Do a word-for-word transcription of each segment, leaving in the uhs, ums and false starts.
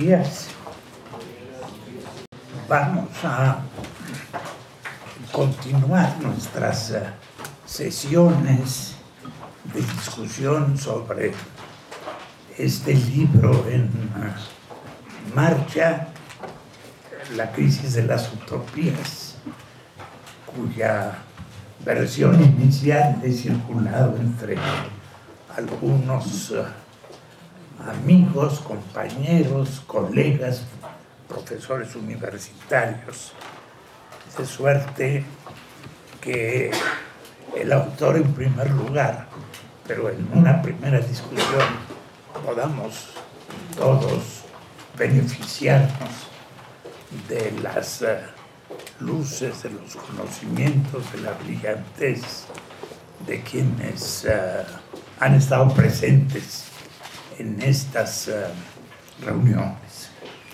días. Vamos a continuar nuestras sesiones de discusión sobre este libro en marcha, La crisis de las utopías, cuya versión inicial he circulado entre algunos amigos, compañeros, colegas, profesores universitarios, de suerte que el autor en primer lugar, pero en una primera discusión podamos todos beneficiarnos de las uh, luces, de los conocimientos, de la brillantez de quienes uh, han estado presentes en estas uh, reuniones.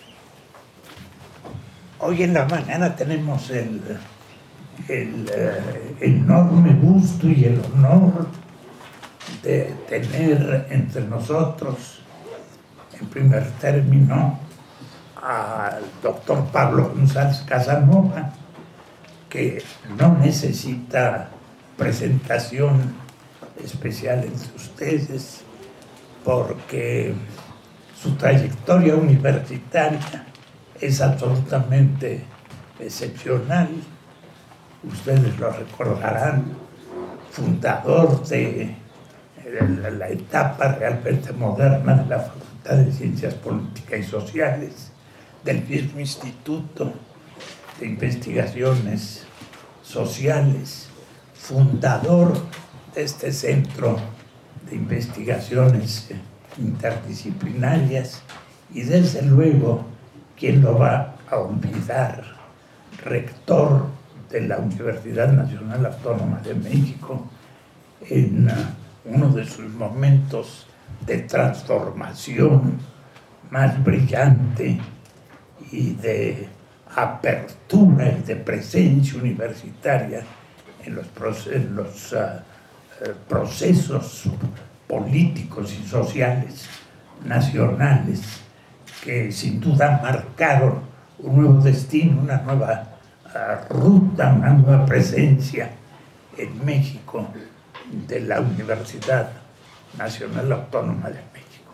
Hoy en la mañana tenemos el, el uh, enorme gusto y el honor de tener entre nosotros, en primer término, al doctor Pablo González Casanova, que no necesita presentación especial entre ustedes, porque su trayectoria universitaria es absolutamente excepcional. Ustedes lo recordarán, fundador de la, la etapa realmente moderna de la Facultad de Ciencias Políticas y Sociales, del mismo Instituto de Investigaciones Sociales, fundador de este Centro de Investigaciones Interdisciplinarias y, desde luego, ¿quién lo va a olvidar?, rector de la Universidad Nacional Autónoma de México en uno de sus momentos de transformación más brillante y de apertura y de presencia universitaria en los, en los uh, uh, procesos políticos y sociales nacionales que sin duda marcaron un nuevo destino, una nueva uh, ruta, una nueva presencia en México de la Universidad Nacional Autónoma de México.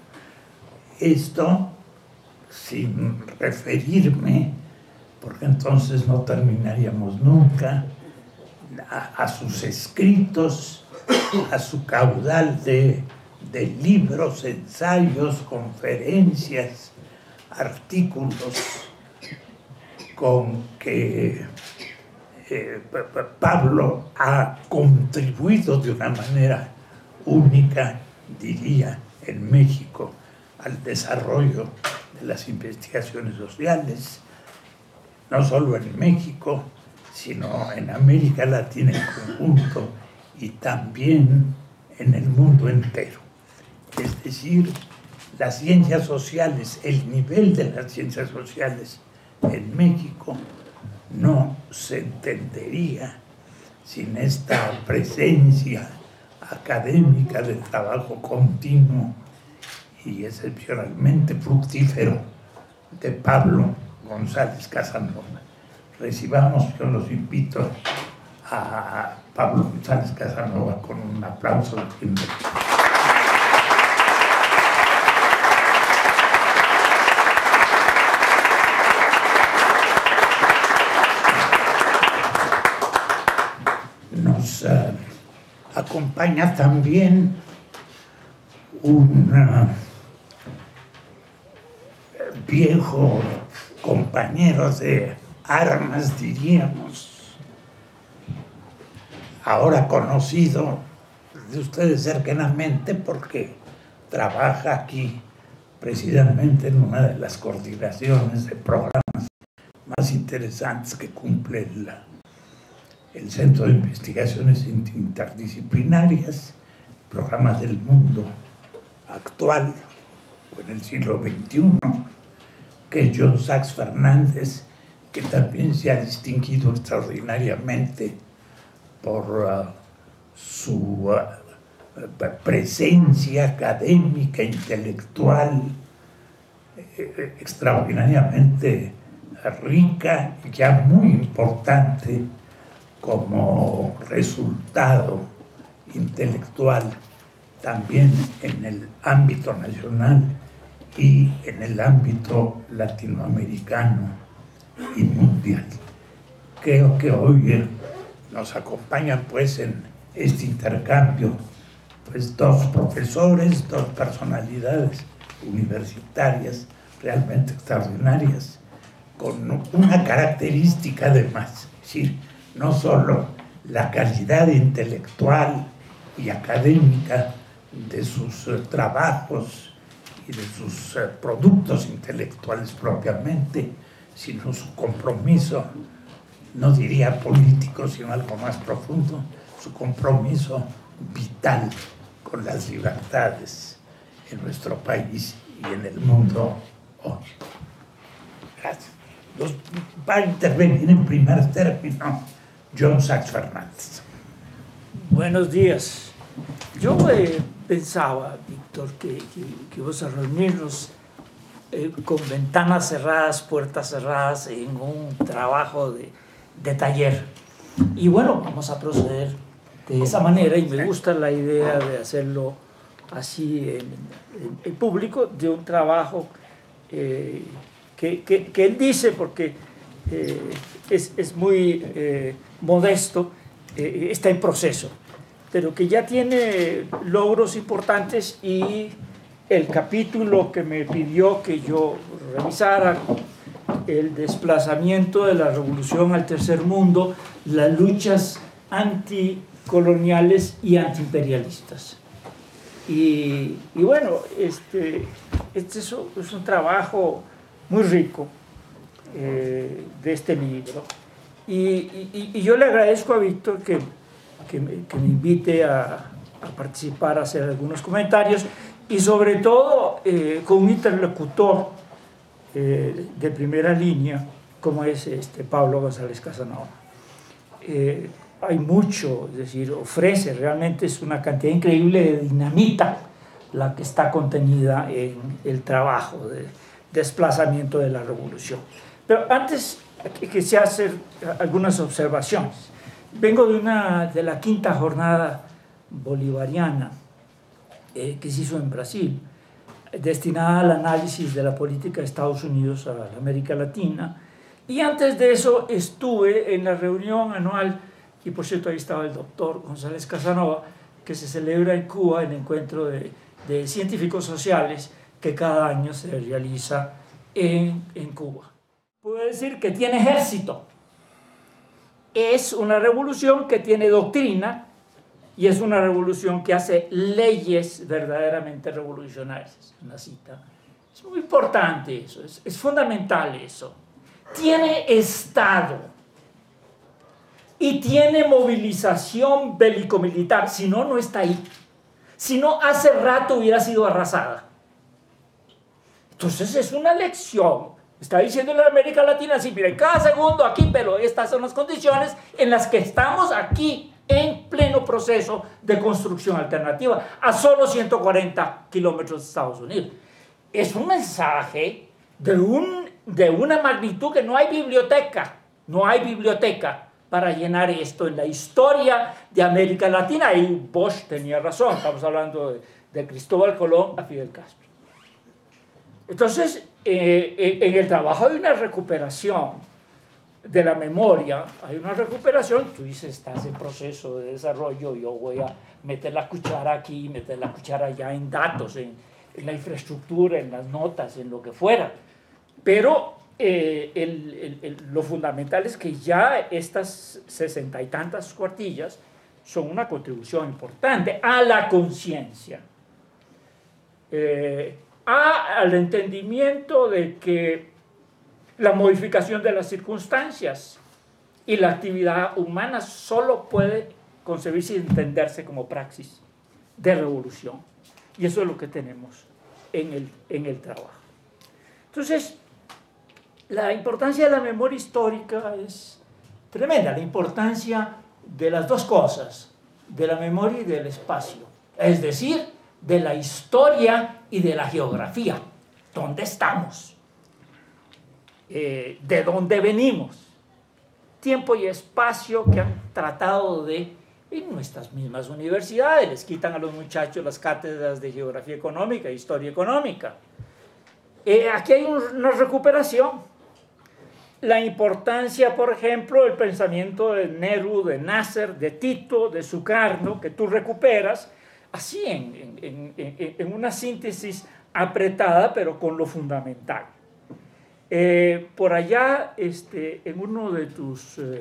Esto sin referirme, porque entonces no terminaríamos nunca, a, a sus escritos, a su caudal de, de libros, ensayos, conferencias, artículos con que eh, Pablo ha contribuido de una manera única, diría, en México al desarrollo de las investigaciones sociales, no solo en México, sino en América Latina en conjunto y también en el mundo entero. Es decir, las ciencias sociales, el nivel de las ciencias sociales en México no se entendería sin esta presencia académica de trabajo continuo y excepcionalmente fructífero de Pablo González Casanova. Recibamos, yo los invito a Pablo González Casanova con un aplauso de bienvenida. Nos uh, acompaña también un uh, viejo compañero de armas, diríamos, ahora conocido de ustedes cercanamente porque trabaja aquí precisamente en una de las coordinaciones de programas más interesantes que cumple el, el Centro de Investigaciones Interdisciplinarias, programas del mundo actual o en el siglo veintiuno, que es John Sachs Fernández, que también se ha distinguido extraordinariamente por uh, su uh, presencia académica, intelectual, eh, extraordinariamente rica y ya muy importante como resultado intelectual también en el ámbito nacional y en el ámbito latinoamericano y mundial. Creo que hoy nos acompañan pues en este intercambio pues dos profesores, dos personalidades universitarias realmente extraordinarias, con una característica además, es decir, no solo la calidad intelectual y académica de sus uh, trabajos y de sus uh, productos intelectuales propiamente, sino su compromiso, no diría político, sino algo más profundo, su compromiso vital con las libertades en nuestro país y en el mundo hoy. Gracias. Los, va a intervenir en primer término John Sachs Fernández. Buenos días. Yo eh, pensaba, Víctor, que, que, que vamos a reunirnos eh, con ventanas cerradas, puertas cerradas, en un trabajo de, de taller. Y bueno, vamos a proceder de esa manera, y me gusta la idea de hacerlo así en, en, en público, de un trabajo eh, que, que, que él dice, porque eh, es, es muy eh, modesto, eh, está en proceso, pero que ya tiene logros importantes, y el capítulo que me pidió que yo revisara, el desplazamiento de la revolución al tercer mundo, las luchas anticoloniales y antiimperialistas. Y, y bueno, este, este es, es un trabajo muy rico eh, de este libro. Y, y, y yo le agradezco a Víctor que, que, me, que me invite a, a participar, a hacer algunos comentarios, y sobre todo eh, con un interlocutor eh, de primera línea, como es este Pablo González Casanova. Eh, hay mucho, es decir, ofrece, realmente es una cantidad increíble de dinamita la que está contenida en el trabajo de desplazamiento de la revolución. Pero antes quisiera hacer algunas observaciones. Vengo de, una, de la quinta jornada bolivariana eh, que se hizo en Brasil, destinada al análisis de la política de Estados Unidos a la América Latina, y antes de eso estuve en la reunión anual, y por cierto ahí estaba el doctor González Casanova, que se celebra en Cuba, el encuentro de, de científicos sociales que cada año se realiza en, en Cuba. Puedo decir que tiene ejército, es una revolución que tiene doctrina, y es una revolución que hace leyes verdaderamente revolucionarias. Una cita. Es muy importante eso, es, es fundamental eso. Tiene Estado y tiene movilización bélico-militar, si no, no está ahí. Si no, hace rato hubiera sido arrasada. Entonces es una lección. Está diciendo la América Latina, sí, miren, cada segundo aquí, pero estas son las condiciones en las que estamos aquí, en pleno proceso de construcción alternativa, a solo ciento cuarenta kilómetros de Estados Unidos. Es un mensaje de, un, de una magnitud que no hay biblioteca, no hay biblioteca para llenar esto en la historia de América Latina. Y Bosch tenía razón, estamos hablando de, de Cristóbal Colón a Fidel Castro. Entonces, eh, en el trabajo hay una recuperación de la memoria, hay una recuperación. Tú dices, estás en proceso de desarrollo, yo voy a meter la cuchara aquí, meter la cuchara allá en datos, en, en la infraestructura, en las notas, en lo que fuera. Pero eh, el, el, el, lo fundamental es que ya estas sesenta y tantas cuartillas son una contribución importante a la conciencia, eh, al entendimiento de que la modificación de las circunstancias y la actividad humana solo puede concebirse y entenderse como praxis de revolución. Y eso es lo que tenemos en el, en el trabajo. Entonces, la importancia de la memoria histórica es tremenda, la importancia de las dos cosas, de la memoria y del espacio, es decir, de la historia y de la geografía. ¿dónde estamos? Eh, ¿De dónde venimos? Tiempo y espacio que han tratado de, en nuestras mismas universidades, les quitan a los muchachos las cátedras de geografía económica e historia económica. Eh, aquí hay un, una recuperación. La importancia, por ejemplo, del pensamiento de Nehru, de Nasser, de Tito, de Sukarno, que tú recuperas, así en, en, en, en una síntesis apretada, pero con lo fundamental. Eh, por allá, este, en uno de tus, eh,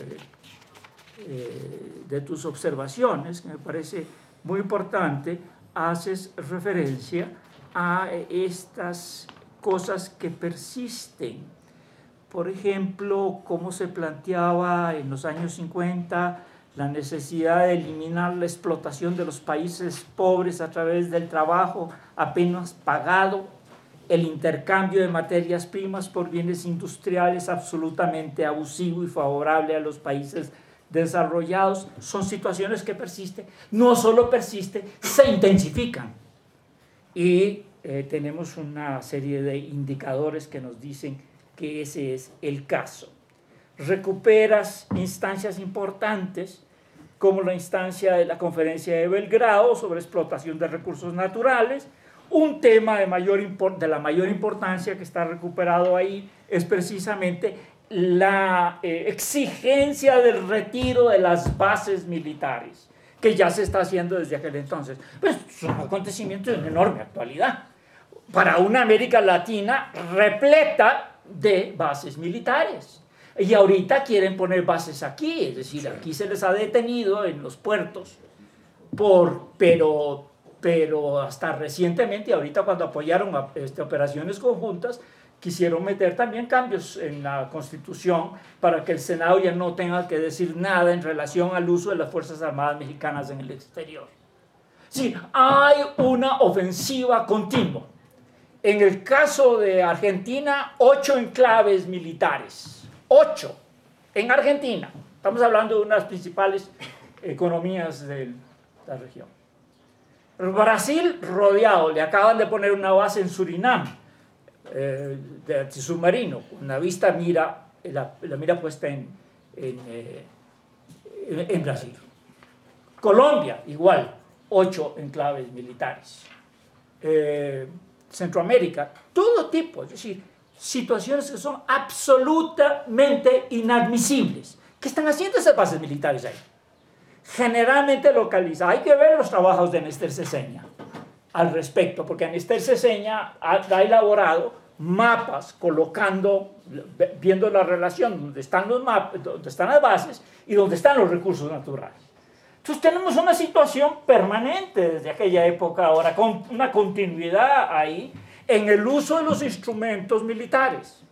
eh, de tus observaciones, que me parece muy importante, haces referencia a estas cosas que persisten. Por ejemplo, cómo se planteaba en los años cincuenta la necesidad de eliminar la explotación de los países pobres a través del trabajo apenas pagado, el intercambio de materias primas por bienes industriales absolutamente abusivo y favorable a los países desarrollados. Son situaciones que persisten, no solo persisten, se intensifican. Y eh, tenemos una serie de indicadores que nos dicen que ese es el caso. Recuperas instancias importantes como la instancia de la Conferencia de Belgrado sobre explotación de recursos naturales. Un tema de, mayor, de la mayor importancia que está recuperado ahí es precisamente la eh, exigencia del retiro de las bases militares, que ya se está haciendo desde aquel entonces. Pues es un acontecimiento de una enorme actualidad para una América Latina repleta de bases militares. Y ahorita quieren poner bases aquí, es decir, aquí se les ha detenido en los puertos, por, pero, pero hasta recientemente, ahorita cuando apoyaron a, este, operaciones conjuntas, quisieron meter también cambios en la Constitución para que el Senado ya no tenga que decir nada en relación al uso de las Fuerzas Armadas mexicanas en el exterior. Sí, hay una ofensiva continua. En el caso de Argentina, ocho enclaves militares. Ocho. En Argentina. Estamos hablando de unas principales economías de la región. Brasil, rodeado. Le acaban de poner una base en Surinam, eh, de submarino. Una vista mira, la, la mira puesta en, en, eh, en, en Brasil. Colombia, igual. Ocho enclaves militares. Eh, Centroamérica, todo tipo, es decir, situaciones que son absolutamente inadmisibles. ¿Qué están haciendo esas bases militares ahí? Generalmente localizadas. Hay que ver los trabajos de Néstor Ceseña al respecto, porque Néstor Ceseña ha, ha elaborado mapas colocando, viendo la relación donde están, los mapas, donde están las bases y donde están los recursos naturales. Entonces tenemos una situación permanente desde aquella época ahora, con una continuidad ahí en el uso de los instrumentos militares.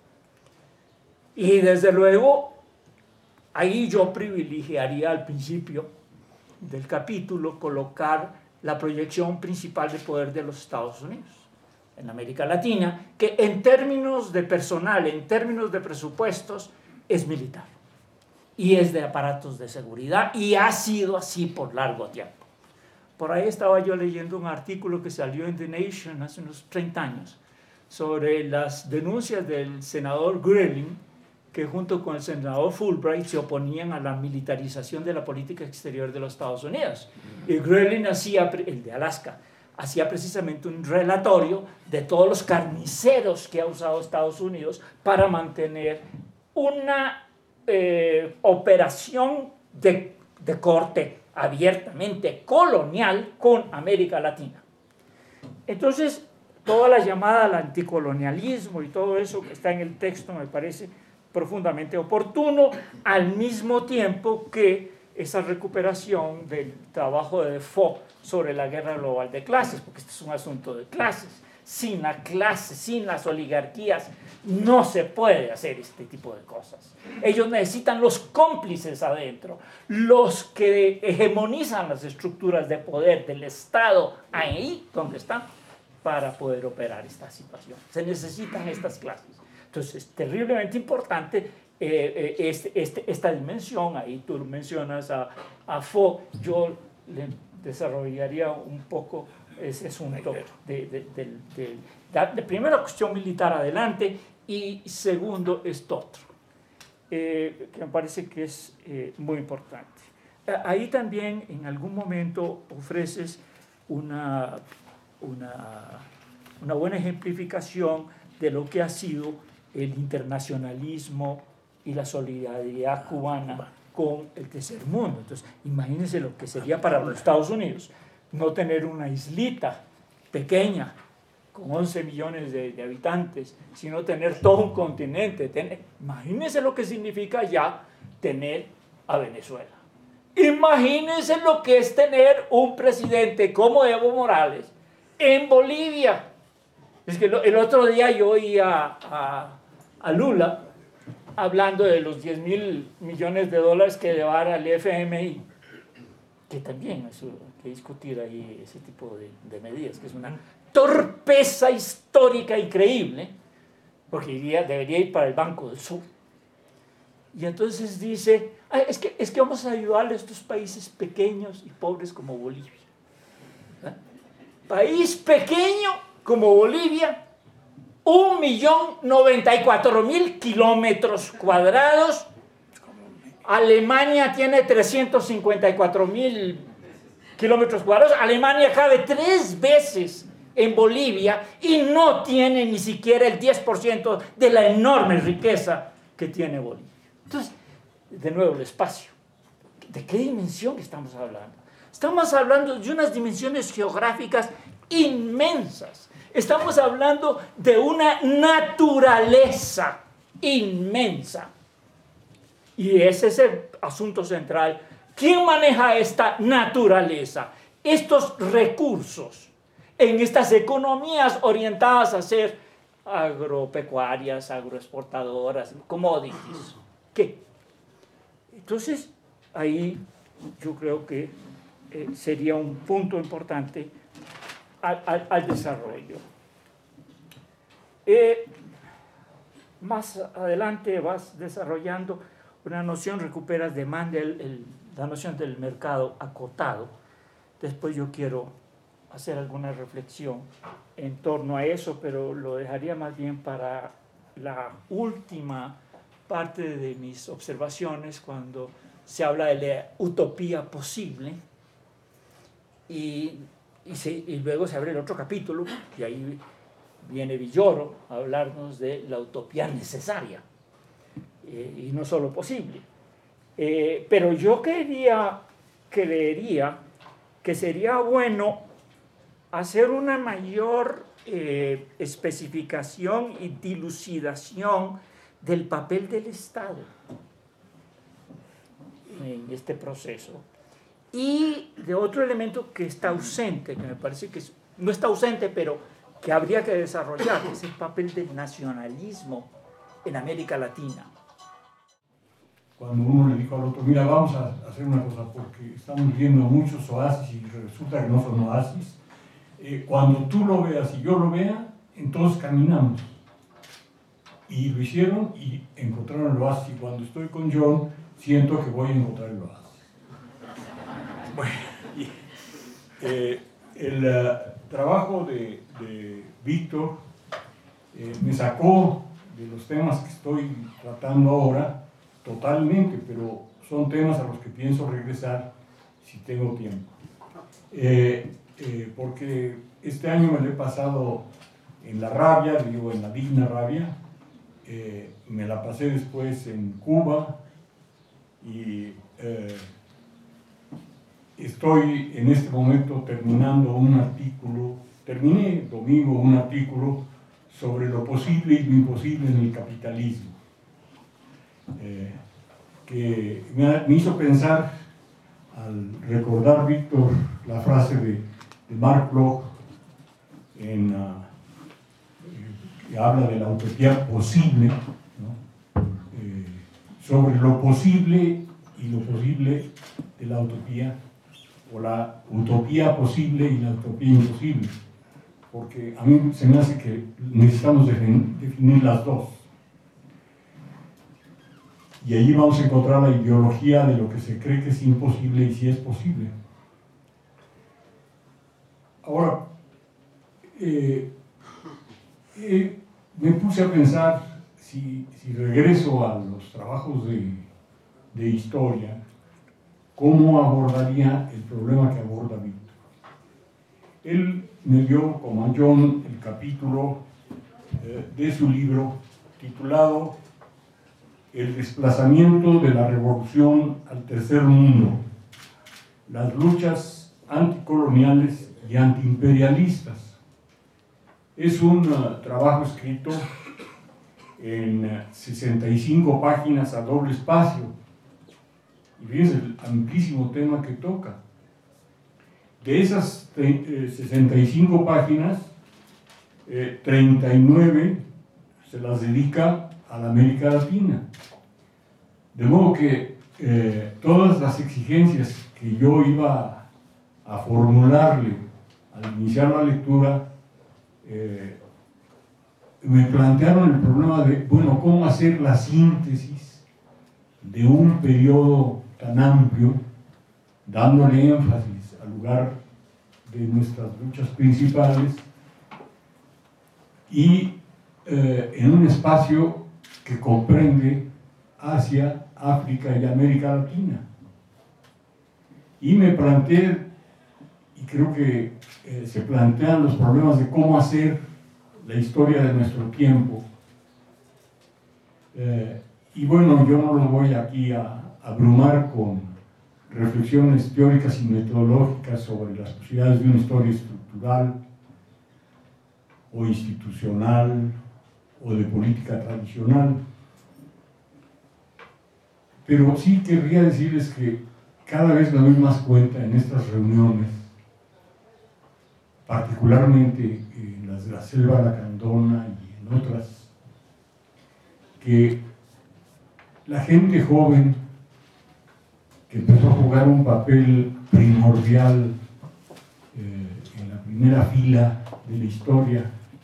Y desde luego, ahí yo privilegiaría al principio del capítulo colocar la proyección principal de poder de los Estados Unidos en América Latina, que en términos de personal, en términos de presupuestos, es militar. Y es de aparatos de seguridad, y ha sido así por largo tiempo. Por ahí estaba yo leyendo un artículo que salió en The Nation hace unos treinta años, sobre las denuncias del senador Gröling, que junto con el senador Fulbright se oponían a la militarización de la política exterior de los Estados Unidos. Y Gröling hacía, el de Alaska, hacía precisamente un relatorio de todos los carniceros que ha usado Estados Unidos para mantener una Eh, operación de, de corte abiertamente colonial con América Latina. Entonces, toda la llamada al anticolonialismo y todo eso que está en el texto me parece profundamente oportuno, al mismo tiempo que esa recuperación del trabajo de Defoe sobre la guerra global de clases, porque este es un asunto de clases. Sin la clase, sin las oligarquías, no se puede hacer este tipo de cosas. Ellos necesitan los cómplices adentro, los que hegemonizan las estructuras de poder del Estado, ahí donde están, para poder operar esta situación. Se necesitan estas clases. Entonces, es terriblemente importante eh, eh, este, este, esta dimensión. Ahí tú mencionas a, a Fo, yo le desarrollaría un poco ese asunto de, de, de, de, de, de primera cuestión militar adelante y segundo esto otro, eh, que me parece que es eh, muy importante. Ahí también en algún momento ofreces una, una, una buena ejemplificación de lo que ha sido el internacionalismo y la solidaridad cubana con el tercer mundo. Entonces, imagínense lo que sería para los Estados Unidos no tener una islita pequeña con once millones de, de habitantes, sino tener todo un continente. Tener, imagínense lo que significa ya tener a Venezuela. Imagínense lo que es tener un presidente como Evo Morales en Bolivia. Es que el otro día yo oí a, a, a Lula hablando de los diez mil millones de dólares que le va a dar al F M I, que también hay que discutir ahí ese tipo de, de medidas, que es una torpeza histórica increíble, porque iría, debería ir para el Banco del Sur. Y entonces dice, ah, es, que, es que vamos a ayudarle a estos países pequeños y pobres como Bolivia. ¿Ah? País pequeño como Bolivia, un millón noventa y cuatro mil kilómetros cuadrados. Alemania tiene trescientos cincuenta y cuatro mil kilómetros cuadrados. Alemania cabe tres veces en Bolivia y no tiene ni siquiera el diez por ciento de la enorme riqueza que tiene Bolivia. Entonces, de nuevo, el espacio. ¿De qué dimensión estamos hablando? Estamos hablando de unas dimensiones geográficas inmensas. Estamos hablando de una naturaleza inmensa. Y ese es el asunto central. ¿Quién maneja esta naturaleza? Estos recursos en estas economías orientadas a ser agropecuarias, agroexportadoras, commodities. ¿Qué? Entonces, ahí yo creo que eh, sería un punto importante al, al, al desarrollo. Eh, más adelante vas desarrollando una noción, recuperas demanda, el, el, la noción del mercado acotado. Después yo quiero hacer alguna reflexión en torno a eso, pero lo dejaría más bien para la última parte de mis observaciones, cuando se habla de la utopía posible, y, y, se, y luego se abre el otro capítulo, y ahí viene Villoro a hablarnos de la utopía necesaria, eh, y no solo posible. Eh, pero yo quería, creería que sería bueno hacer una mayor eh, especificación y dilucidación del papel del Estado en este proceso, y de otro elemento que está ausente, que me parece que es, no está ausente, pero que habría que desarrollar, que es el papel del nacionalismo en América Latina. Cuando uno le dijo al otro, mira, vamos a hacer una cosa, porque estamos viendo muchos oasis y resulta que no son oasis, eh, cuando tú lo veas y yo lo vea, entonces caminamos. Y lo hicieron y encontraron el oasis. Y cuando estoy con John, siento que voy a encontrar el oasis. Bueno, y, eh, el uh, trabajo de, de Víctor eh, me sacó de los temas que estoy tratando ahora totalmente, pero son temas a los que pienso regresar si tengo tiempo. Eh, eh, porque este año me lo he pasado en la rabia, digo en la digna rabia. Eh, me la pasé después en Cuba y eh, estoy en este momento terminando un artículo, terminé domingo un artículo sobre lo posible y lo imposible en el capitalismo, eh, que me, me hizo pensar, al recordar, Víctor, la frase de, de Mark Bloch en... Uh, que habla de la utopía posible, ¿no? eh, sobre lo posible y lo posible de la utopía, o la utopía posible y la utopía imposible, porque a mí se me hace que necesitamos definir las dos. Y allí vamos a encontrar la ideología de lo que se cree que es imposible y si es posible. Ahora, eh, eh, me puse a pensar si, si regreso a los trabajos de, de historia, cómo abordaría el problema que aborda Víctor. Él me dio, como a John, el capítulo eh, de su libro titulado El desplazamiento de la revolución al tercer mundo, las luchas anticoloniales y antiimperialistas. Es un uh, trabajo escrito en uh, sesenta y cinco páginas a doble espacio. Y fíjense el amplísimo tema que toca. De esas eh, sesenta y cinco páginas, eh, treinta y nueve se las dedica a la América Latina. De modo que eh, todas las exigencias que yo iba a formularle al iniciar la lectura, eh, me plantearon el problema de, bueno, cómo hacer la síntesis de un periodo tan amplio, dándole énfasis al lugar de nuestras luchas principales y eh, en un espacio que comprende Asia, África y América Latina. Y me planteé, y creo que eh, se plantean los problemas de cómo hacer la historia de nuestro tiempo. Eh, y bueno, yo no los voy aquí a abrumar con reflexiones teóricas y metodológicas sobre las posibilidades de una historia estructural o institucional o de política tradicional. Pero sí querría decirles que cada vez me doy más cuenta en estas reuniones, particularmente en las de la Selva Lacandona y en otras, que la gente joven que empezó a jugar un papel primordial eh, en la primera fila de la historia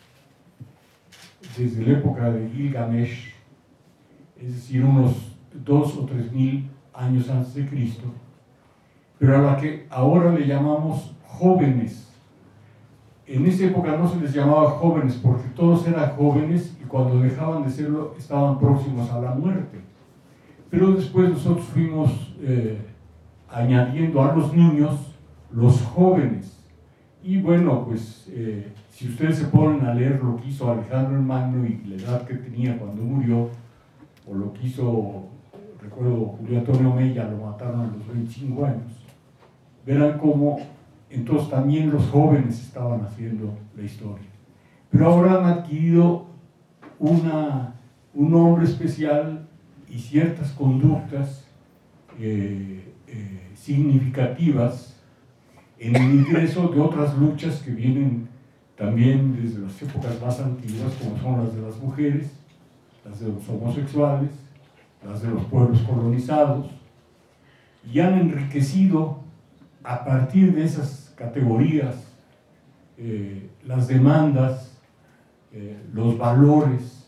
desde la época de Gilgamesh, es decir, unos dos o tres mil años antes de Cristo, pero a la que ahora le llamamos jóvenes. En esa época no se les llamaba jóvenes porque todos eran jóvenes y cuando dejaban de serlo estaban próximos a la muerte. Pero después nosotros fuimos eh, añadiendo a los niños los jóvenes. Y bueno, pues eh, si ustedes se ponen a leer lo que hizo Alejandro el Magno y la edad que tenía cuando murió, o lo que hizo, recuerdo, Julio Antonio Mella, lo mataron a los veinticinco años, verán cómo entonces también los jóvenes estaban haciendo la historia. Pero ahora han adquirido una, un nombre especial y ciertas conductas eh, eh, significativas en el ingreso de otras luchas que vienen también desde las épocas más antiguas, como son las de las mujeres, las de los homosexuales, las de los pueblos colonizados, y han enriquecido a partir de esas categorías eh, las demandas, eh, los valores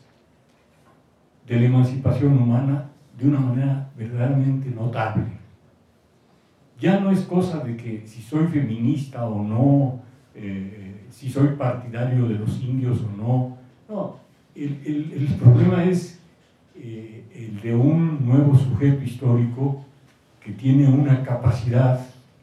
de la emancipación humana de una manera verdaderamente notable. Ya no es cosa de que si soy feminista o no, eh, si soy partidario de los indios o no. No, el, el, el problema es eh, el de un nuevo sujeto histórico que tiene una capacidad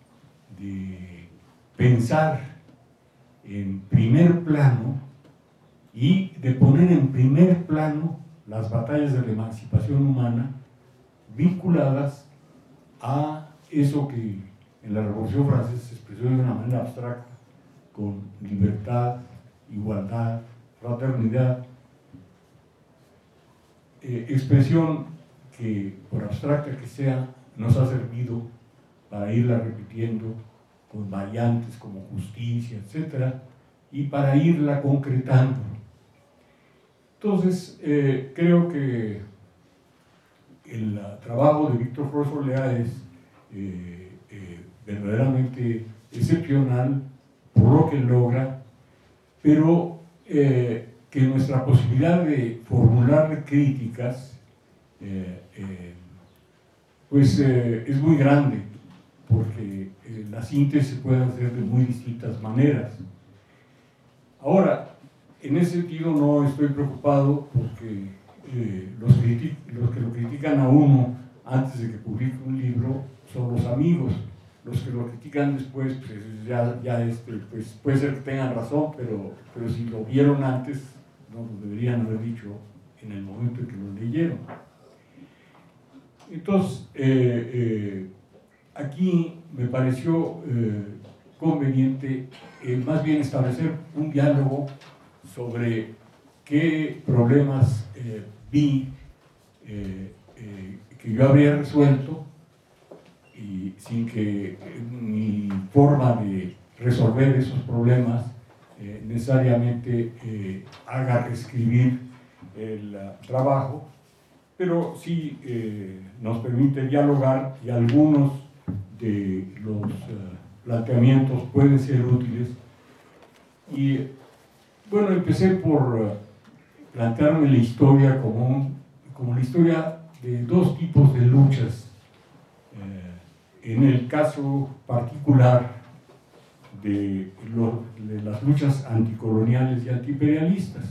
de pensar en primer plano y de poner en primer plano las batallas de la emancipación humana vinculadas a eso que en la Revolución Francesa se expresó de una manera abstracta con libertad, igualdad, fraternidad, eh, expresión que, por abstracta que sea, nos ha servido para irla repitiendo con variantes como justicia, etcétera, y para irla concretando. Entonces, eh, creo que el uh, trabajo de Víctor Flores Olea es eh, eh, verdaderamente excepcional por lo que logra, pero eh, que nuestra posibilidad de formular críticas eh, eh, pues eh, es muy grande, porque eh, la síntesis se puede hacer de muy distintas maneras. Ahora, en ese sentido no estoy preocupado porque eh, los, los que lo critican a uno antes de que publique un libro son los amigos. Los que lo critican después, pues ya, ya este, pues puede ser que tengan razón, pero, pero si lo vieron antes, no lo deberían haber dicho en el momento en que lo leyeron. Entonces, eh, eh, aquí me pareció eh, conveniente eh, más bien establecer un diálogo sobre qué problemas eh, vi eh, eh, que yo habría resuelto y sin que mi forma de resolver esos problemas eh, necesariamente eh, haga reescribir el uh, trabajo, pero sí eh, nos permite dialogar y algunos de los uh, planteamientos pueden ser útiles. Y bueno, empecé por uh, plantearme la historia como, un, como la historia de dos tipos de luchas. Eh, en el caso particular de, lo, de las luchas anticoloniales y antiimperialistas.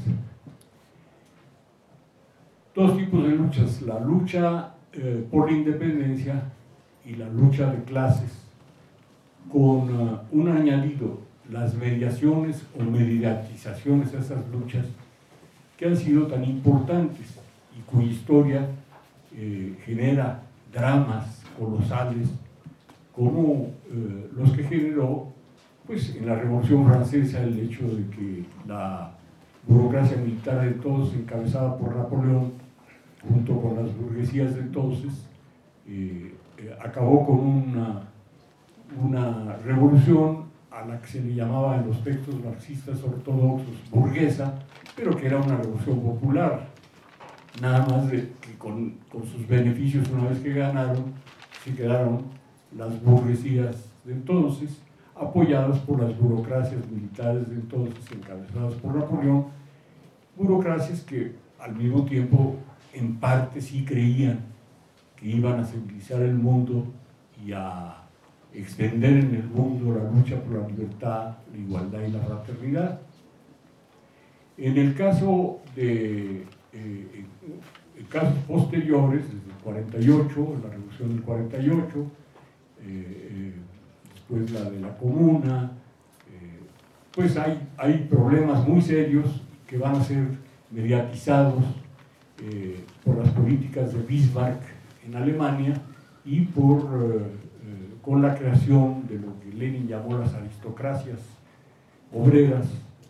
Dos tipos de luchas, la lucha eh, por la independencia y la lucha de clases, con uh, un añadido, las mediaciones o mediatizaciones de esas luchas que han sido tan importantes y cuya historia eh, genera dramas colosales como eh, los que generó pues, en la Revolución Francesa el hecho de que la burocracia militar de todos, encabezada por Napoleón, junto con las burguesías de entonces, eh, eh, acabó con una, una revolución a la que se le llamaba en los textos marxistas ortodoxos burguesa, pero que era una revolución popular, nada más de que con, con sus beneficios una vez que ganaron, se quedaron las burguesías de entonces, apoyadas por las burocracias militares de entonces, encabezadas por Napoleón, burocracias que al mismo tiempo en parte sí creían que iban a civilizar el mundo y a extender en el mundo la lucha por la libertad, la igualdad y la fraternidad. En el caso de eh, en casos posteriores, desde el cuarenta y ocho, la revolución del cuarenta y ocho, eh, eh, después la de la Comuna, eh, pues hay, hay problemas muy serios que van a ser mediatizados eh, por las políticas de Bismarck en Alemania y por, eh, eh, con la creación de lo que Lenin llamó las aristocracias obreras,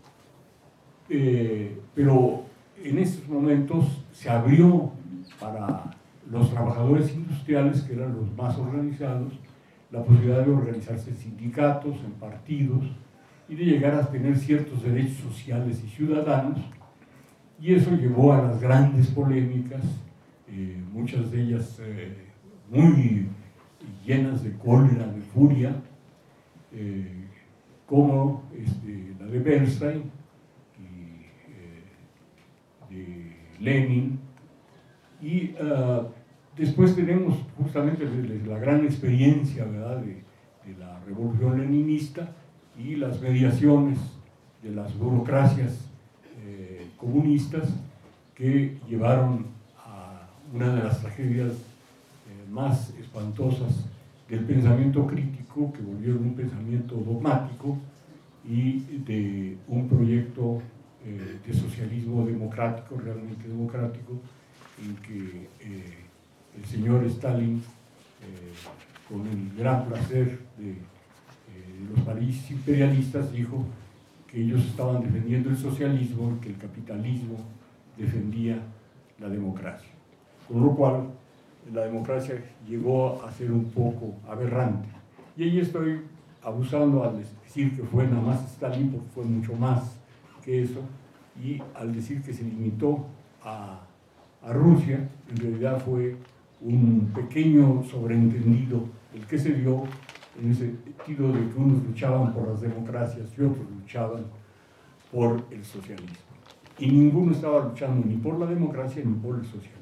eh, pero en estos momentos se abrió para los trabajadores industriales, que eran los más organizados, la posibilidad de organizarse en sindicatos, en partidos, y de llegar a tener ciertos derechos sociales y ciudadanos, y eso llevó a las grandes polémicas, eh, muchas de ellas eh, muy llenas de cólera, de furia, eh, como este, la de Bernstein y eh, de Lenin, y uh, después tenemos justamente la gran experiencia, ¿verdad?, de, de la revolución leninista y las mediaciones de las burocracias eh, comunistas que llevaron a una de las tragedias eh, más espantosas del pensamiento crítico, que volvieron un pensamiento dogmático y de un proyecto eh, de socialismo democrático, realmente democrático, en que eh, el señor Stalin, eh, con el gran placer de, eh, de los países imperialistas, dijo que ellos estaban defendiendo el socialismo y que el capitalismo defendía la democracia. Con lo cual, la democracia llegó a ser un poco aberrante. Y ahí estoy abusando al decir que fue nada más Stalin, porque fue mucho más que eso, y al decir que se limitó a, a Rusia, en realidad fue un pequeño sobreentendido el que se dio en el sentido de que unos luchaban por las democracias y otros luchaban por el socialismo. Y ninguno estaba luchando ni por la democracia ni por el socialismo.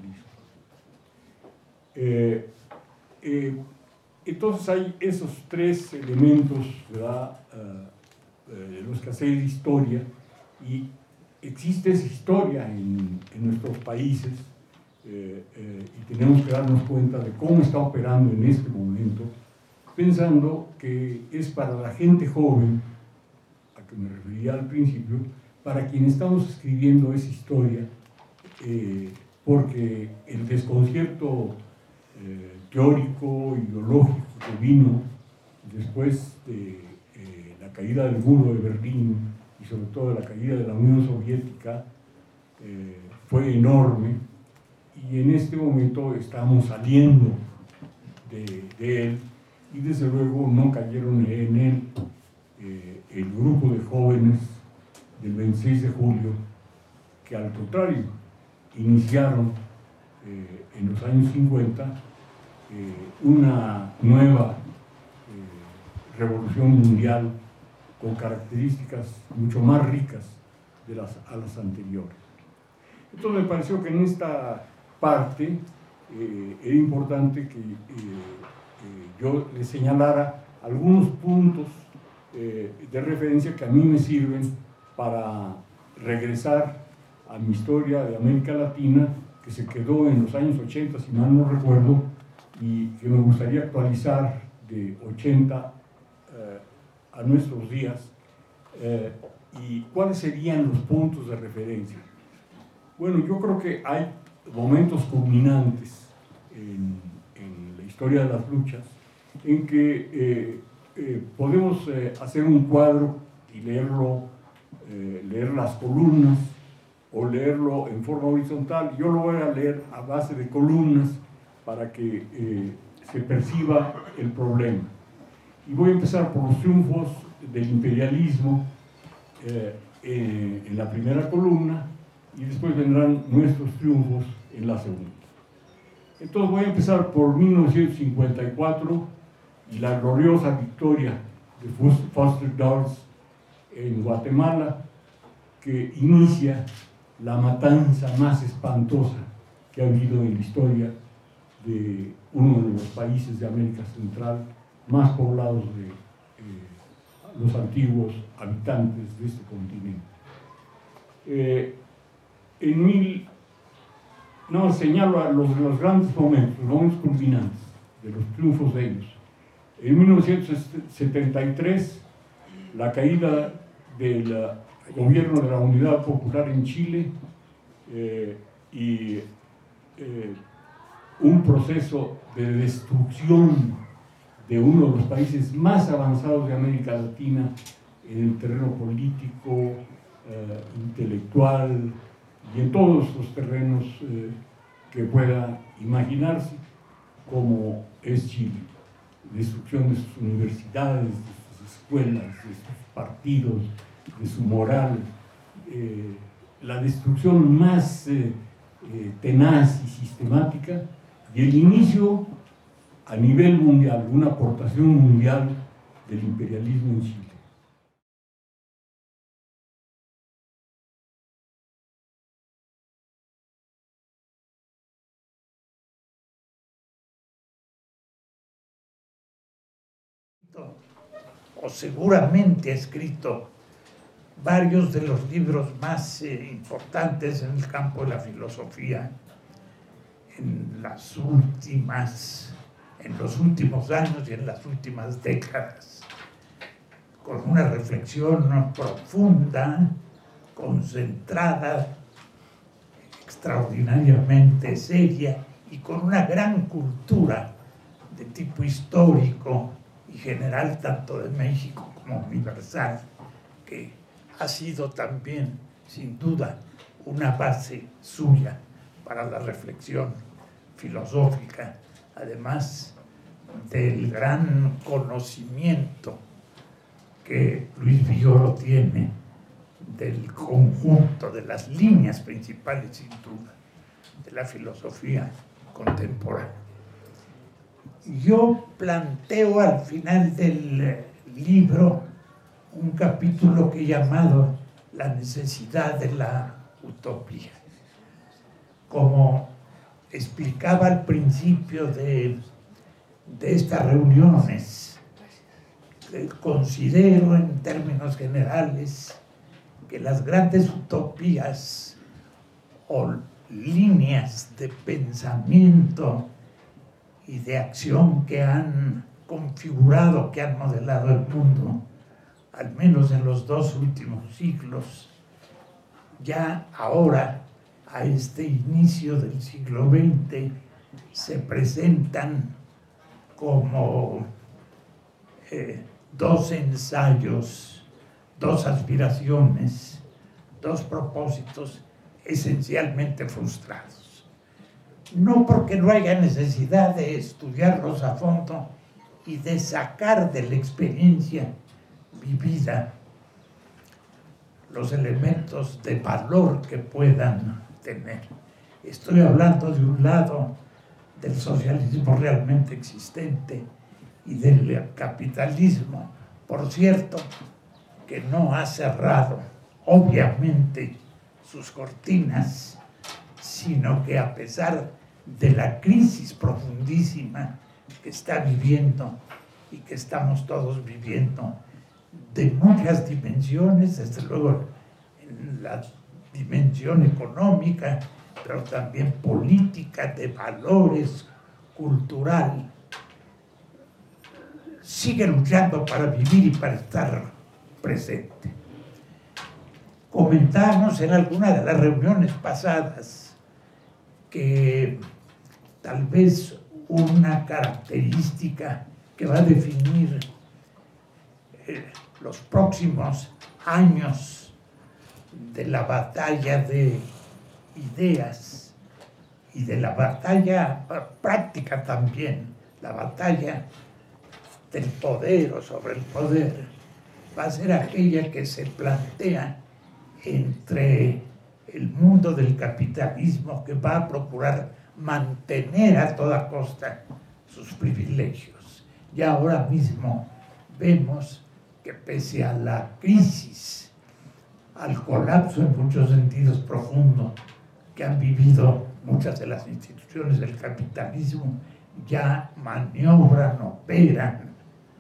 Eh, eh, entonces hay esos tres elementos, ¿verdad?, uh, eh, de los que hacer historia, Y existe esa historia en, en nuestros países eh, eh, y tenemos que darnos cuenta de cómo está operando en este momento, pensando que es para la gente joven, a que me refería al principio, para quien estamos escribiendo esa historia, eh, porque el desconcierto eh, teórico, ideológico que vino después de eh, la caída del muro de Berlín y sobre todo de la caída de la Unión Soviética eh, fue enorme, y en este momento estamos saliendo de, de él, y desde luego no cayeron en él eh, el grupo de jóvenes del veintiséis de julio, que al contrario iniciaron eh, en los años cincuenta eh, una nueva eh, revolución mundial con características mucho más ricas de las, a las anteriores. Entonces me pareció que en esta parte eh, era importante que eh, eh, yo les señalara algunos puntos eh, de referencia que a mí me sirven para regresar a mi historia de América Latina, que se quedó en los años ochenta, si mal no recuerdo, y que me gustaría actualizar de ochenta eh, a nuestros días, eh, y cuáles serían los puntos de referencia. Bueno, yo creo que hay momentos culminantes en, en la historia de las luchas en que eh, eh, podemos eh, hacer un cuadro y leerlo, eh, leer las columnas o leerlo en forma horizontal. Yo lo voy a leer a base de columnas para que eh, se perciba el problema. Y voy a empezar por los triunfos del imperialismo eh, eh, en la primera columna, y después vendrán nuestros triunfos en la segunda. Entonces voy a empezar por mil novecientos cincuenta y cuatro y la gloriosa victoria de Foster Dulles en Guatemala, que inicia la matanza más espantosa que ha habido en la historia de uno de los países de América Central más poblados de eh, los antiguos habitantes de este continente. Eh, en mil, no, señalo a los, los grandes momentos, los momentos culminantes de los triunfos de ellos. En mil novecientos setenta y tres, la caída del gobierno de la Unidad Popular en Chile eh, y eh, un proceso de destrucción de uno de los países más avanzados de América Latina en el terreno político, eh, intelectual y en todos los terrenos eh, que pueda imaginarse, como es Chile. Destrucción de sus universidades, de sus escuelas, de sus partidos, de su moral, eh, la destrucción más eh, eh, tenaz y sistemática, y el inicio a nivel mundial, una aportación mundial del imperialismo en Chile. O seguramente ha escrito varios de los libros más eh, importantes en el campo de la filosofía en las últimas, en los últimos años y en las últimas décadas, con una reflexión profunda, concentrada, extraordinariamente seria y con una gran cultura de tipo histórico y general, tanto de México como universal, que ha sido también, sin duda, una base suya para la reflexión filosófica, además del gran conocimiento que Luis Villoro tiene del conjunto, de las líneas principales, sin duda, de la filosofía contemporánea. Yo planteo al final del libro un capítulo que he llamado La necesidad de la utopía. Como explicaba al principio de, de estas reuniones, considero en términos generales que las grandes utopías o líneas de pensamiento y de acción que han configurado, que han modelado el mundo, al menos en los dos últimos siglos, ya ahora, a este inicio del siglo veinte, se presentan como eh, dos ensayos, dos aspiraciones, dos propósitos esencialmente frustrados. No porque no haya necesidad de estudiarlos a fondo y de sacar de la experiencia vivida los elementos de valor que puedan tener. Estoy hablando de un lado del socialismo realmente existente y del capitalismo, por cierto, que no ha cerrado, obviamente, sus cortinas, sino que a pesar de la crisis profundísima que está viviendo y que estamos todos viviendo, de muchas dimensiones, desde luego en la dimensión económica, pero también política, de valores, cultural, sigue luchando para vivir y para estar presente. Comentábamos en alguna de las reuniones pasadas que tal vez una característica que va a definir eh, los próximos años de la batalla de ideas y de la batalla práctica también, la batalla del poder o sobre el poder, va a ser aquella que se plantea entre el mundo del capitalismo, que va a procurar mantener a toda costa sus privilegios. Y ahora mismo vemos que pese a la crisis, al colapso en muchos sentidos profundo que han vivido muchas de las instituciones del capitalismo, ya maniobran, operan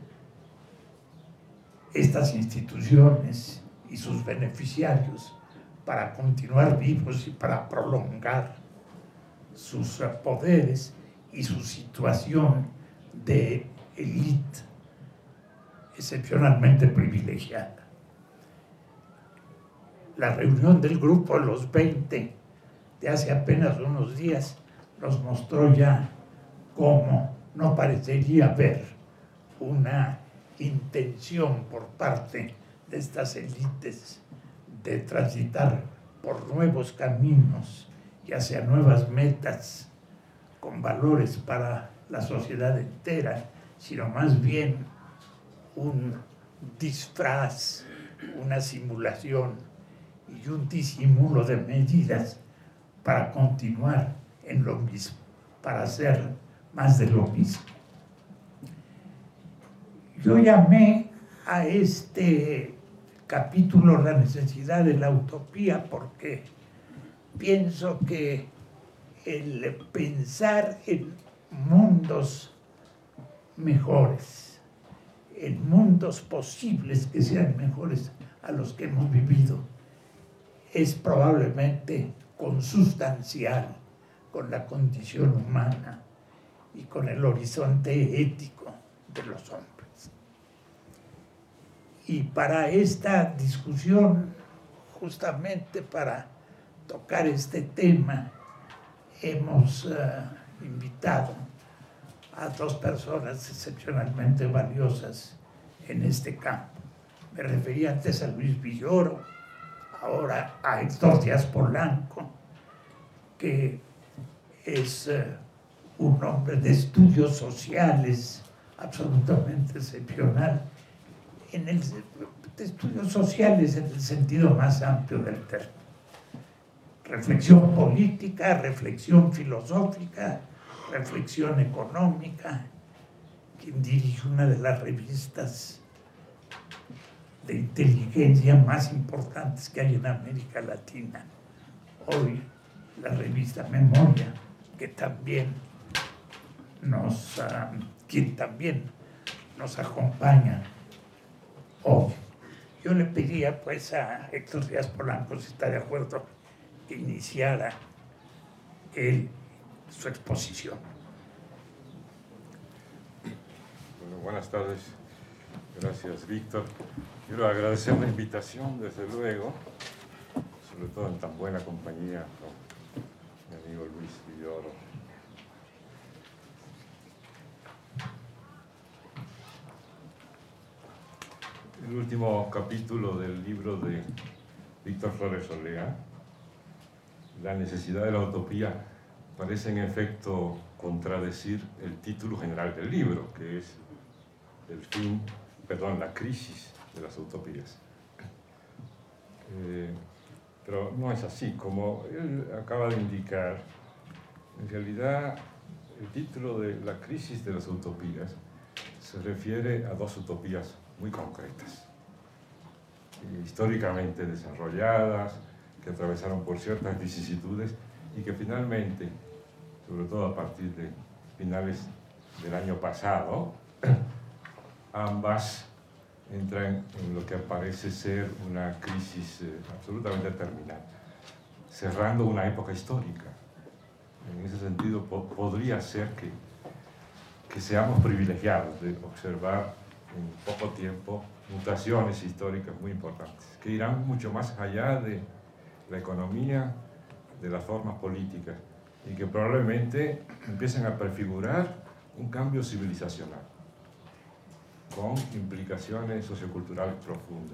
estas instituciones y sus beneficiarios para continuar vivos y para prolongar sus poderes y su situación de élite excepcionalmente privilegiada. La reunión del grupo de los veinte de hace apenas unos días nos mostró ya cómo no parecería haber una intención por parte de estas élites de transitar por nuevos caminos y hacia nuevas metas con valores para la sociedad entera, sino más bien un disfraz, una simulación y un disimulo de medidas para continuar en lo mismo, para hacer más de lo mismo. Yo llamé a este capítulo la necesidad de la utopía porque pienso que el pensar en mundos mejores, en mundos posibles que sean mejores a los que hemos vivido, es probablemente consustancial con la condición humana y con el horizonte ético de los hombres. Y para esta discusión, justamente para tocar este tema, hemos uh, invitado a dos personas excepcionalmente valiosas en este campo. Me refería antes a Luis Villoro, ahora a Héctor Díaz Polanco, que es uh, un hombre de estudios sociales absolutamente excepcional, en el, de estudios sociales en el sentido más amplio del término. Reflexión política, reflexión filosófica, reflexión económica, quien dirige una de las revistas de inteligencia más importantes que hay en América Latina. Hoy, la revista Memoria, que también nos, uh, quien también nos acompaña hoy. yo le pedía pues a Héctor Díaz Polanco, si está de acuerdo, que iniciara él su exposición. Bueno, buenas tardes. Gracias, Víctor. Quiero agradecer la invitación, desde luego, sobre todo en tan buena compañía con mi amigo Luis Villoro. El último capítulo del libro de Víctor Flores Olea, La necesidad de la utopía, parece en efecto contradecir el título general del libro, que es el fin, perdón, la crisis de las utopías. Eh, pero no es así, como él acaba de indicar, en realidad el título de la crisis de las utopías se refiere a dos utopías muy concretas, históricamente desarrolladas, que atravesaron por ciertas vicisitudes y que finalmente, sobre todo a partir de finales del año pasado, ambas entran en lo que parece ser una crisis eh, absolutamente terminal, cerrando una época histórica. En ese sentido, po podría ser que, que seamos privilegiados de observar en poco tiempo mutaciones históricas muy importantes, que irán mucho más allá de la economía, de las formas políticas, y que probablemente empiecen a prefigurar un cambio civilizacional, con implicaciones socioculturales profundas.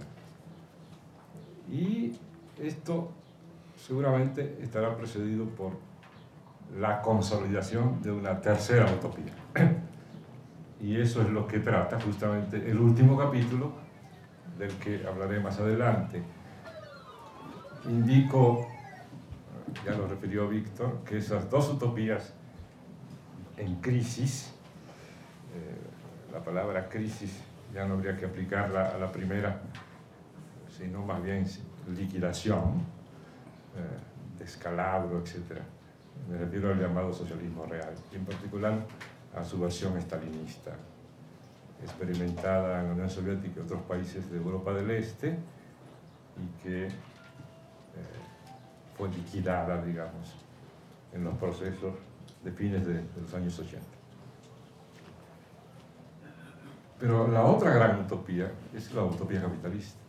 Y esto seguramente estará precedido por la consolidación de una tercera utopía. Y eso es lo que trata justamente el último capítulo, del que hablaré más adelante. Indico, ya lo refirió Víctor, que esas dos utopías en crisis, eh, la palabra crisis ya no habría que aplicarla a la primera, sino más bien liquidación, eh, descalabro, etcétera. Me refiero al llamado socialismo real, y en particular a su versión estalinista, experimentada en la Unión Soviética y otros países de Europa del Este, y que eh, fue liquidada, digamos, en los procesos de fines de, de los años ochenta. Pero la otra gran utopía es la utopía capitalista,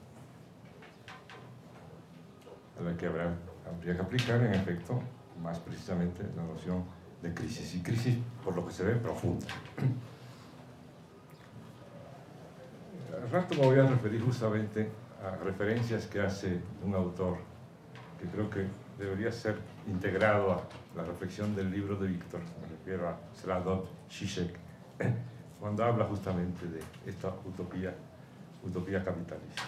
a la que habrá, habría que aplicar, en efecto, más precisamente la noción de crisis, y crisis, por lo que se ve, profunda. Al rato me voy a referir justamente a referencias que hace un autor que creo que debería ser integrado a la reflexión del libro de Víctor, me refiero a Slavoj Žižek, cuando habla justamente de esta utopía, utopía capitalista.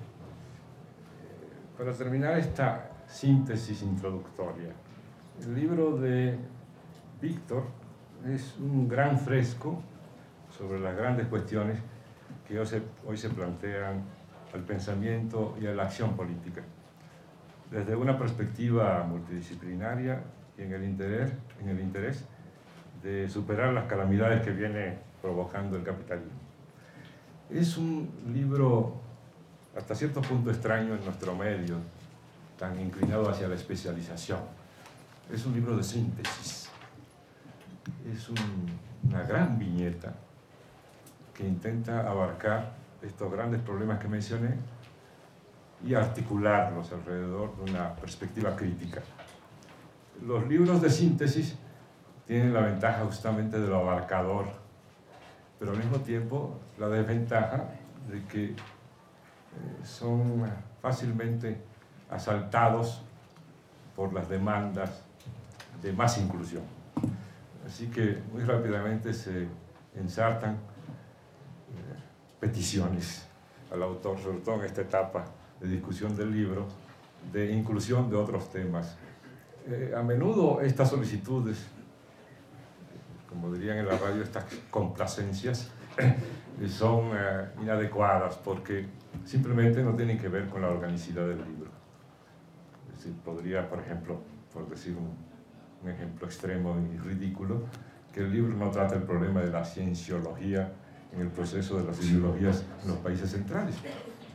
Para terminar esta síntesis introductoria, el libro de Víctor es un gran fresco sobre las grandes cuestiones que hoy se, hoy se plantean al pensamiento y a la acción política, desde una perspectiva multidisciplinaria y en el interés, en el interés de superar las calamidades que viene provocando el capitalismo. Es un libro hasta cierto punto extraño en nuestro medio, tan inclinado hacia la especialización. Es un libro de síntesis, es un, una gran viñeta que intenta abarcar estos grandes problemas que mencioné y articularlos alrededor de una perspectiva crítica. Los libros de síntesis tienen la ventaja justamente de lo abarcador, pero al mismo tiempo la desventaja de que eh, son fácilmente asaltados por las demandas de más inclusión. Así que muy rápidamente se ensartan eh, peticiones al autor, sobre todo en esta etapa de discusión del libro, de inclusión de otros temas. Eh, a menudo estas solicitudes, como dirían en la radio, estas complacencias, son eh, inadecuadas porque simplemente no tienen que ver con la organicidad del libro. Es decir, podría, por ejemplo, por decir un, un ejemplo extremo y ridículo, que el libro no trata el problema de la cienciología en el proceso de las ideologías en los países centrales.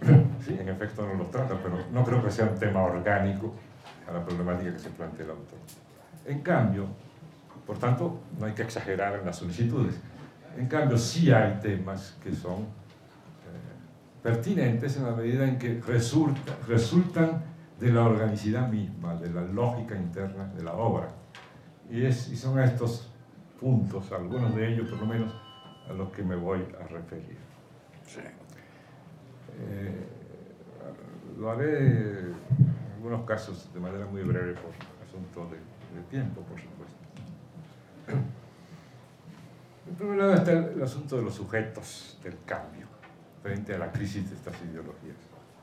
Sí, en efecto no los trata, pero no creo que sea un tema orgánico a la problemática que se plantea el autor. En cambio, por tanto, no hay que exagerar en las solicitudes. En cambio, sí hay temas que son eh, pertinentes en la medida en que resulta, resultan de la organicidad misma, de la lógica interna de la obra. Y, es, y son estos puntos, algunos de ellos por lo menos, a los que me voy a referir. Sí. Eh, lo haré en algunos casos de manera muy breve por asunto de, de tiempo, por supuesto. En primer lugar está el, el asunto de los sujetos del cambio frente a la crisis de estas ideologías.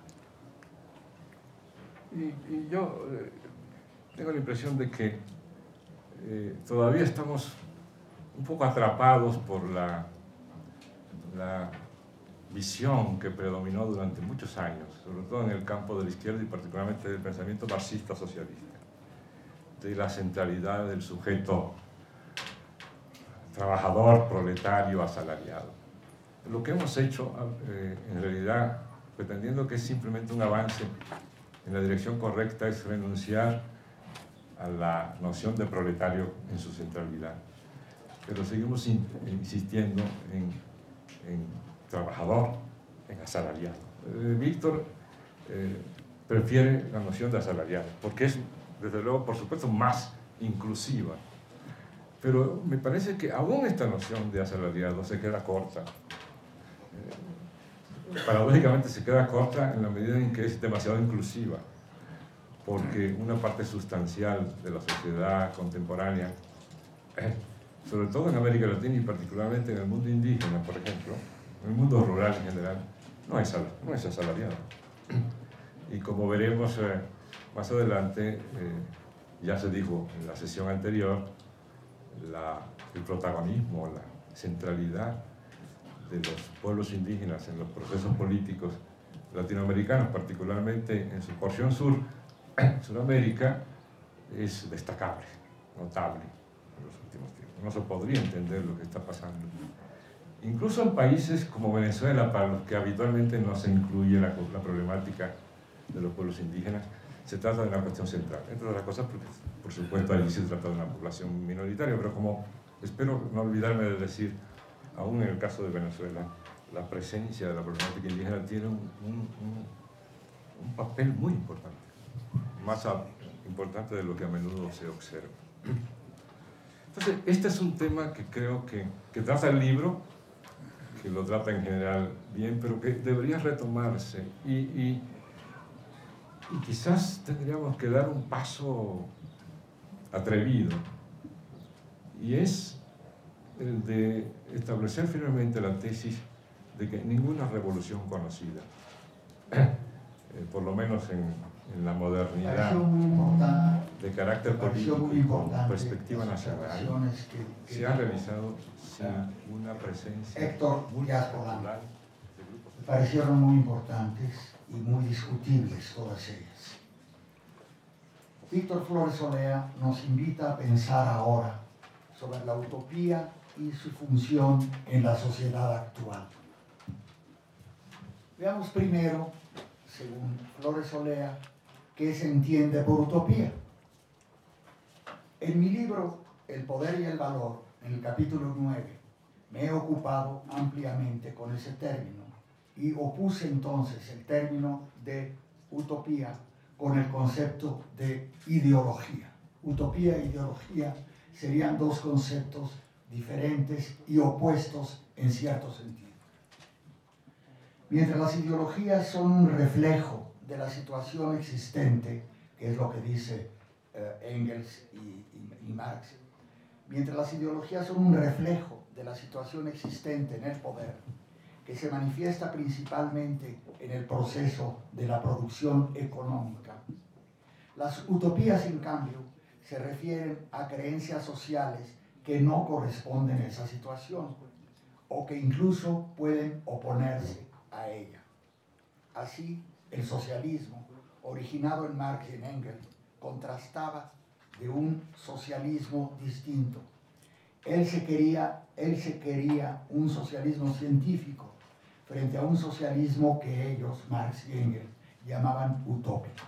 Y, y yo eh, tengo la impresión de que eh, todavía estamos un poco atrapados por la, la visión que predominó durante muchos años, sobre todo en el campo de la izquierda y particularmente del pensamiento marxista-socialista, de la centralidad del sujeto trabajador, proletario, asalariado. Lo que hemos hecho, eh, en realidad, pretendiendo que es simplemente un avance en la dirección correcta, es renunciar a la noción de proletario en su centralidad. Pero seguimos in, insistiendo en, en trabajador, en asalariado. Eh, Víctor eh, prefiere la noción de asalariado, porque es, desde luego, por supuesto, más inclusiva. Pero me parece que aún esta noción de asalariado se queda corta. Eh, paradójicamente se queda corta en la medida en que es demasiado inclusiva, porque una parte sustancial de la sociedad contemporánea, eh, sobre todo en América Latina y particularmente en el mundo indígena, por ejemplo, en el mundo rural en general, no es, no es asalariado. Y como veremos eh, más adelante, eh, ya se dijo en la sesión anterior, la, el protagonismo, la centralidad de los pueblos indígenas en los procesos políticos latinoamericanos, particularmente en su porción sur, Sudamérica, es destacable, notable en los últimos tiempos. No se podría entender lo que está pasando. Incluso en países como Venezuela, para los que habitualmente no se incluye la, la problemática de los pueblos indígenas, se trata de una cuestión central. Entre otras cosas, porque, por supuesto, allí se trata de una población minoritaria, pero como espero no olvidarme de decir, aún en el caso de Venezuela, la presencia de la problemática indígena tiene un, un, un, un papel muy importante, más a, importante de lo que a menudo se observa. Entonces, este es un tema que creo que, que trata el libro, que lo trata en general bien, pero que debería retomarse y, y Y quizás tendríamos que dar un paso atrevido, y es el de establecer firmemente la tesis de que ninguna revolución conocida, eh, por lo menos en, en la modernidad, de carácter político y con perspectiva nacional, que, que se ha realizado sin una presencia Héctor multicultural. Me parecieron muy importantes y muy discutibles todas ellas. Víctor Flores Olea nos invita a pensar ahora sobre la utopía y su función en la sociedad actual. Veamos primero, según Flores Olea, qué se entiende por utopía. En mi libro El poder y el valor, en el capítulo nueve, me he ocupado ampliamente con ese término y opuse entonces el término de utopía con el concepto de ideología. Utopía e ideología serían dos conceptos diferentes y opuestos en cierto sentido. Mientras las ideologías son un reflejo de la situación existente, que es lo que dice eh, Engels y, y, y Marx, mientras las ideologías son un reflejo de la situación existente en el poder, que se manifiesta principalmente en el proceso de la producción económica. Las utopías, en cambio, se refieren a creencias sociales que no corresponden a esa situación o que incluso pueden oponerse a ella. Así, el socialismo, originado en Marx y en Engels, contrastaba de un socialismo distinto. Él se quería, él se quería un socialismo científico, frente a un socialismo que ellos, Marx y Engels, llamaban utópico.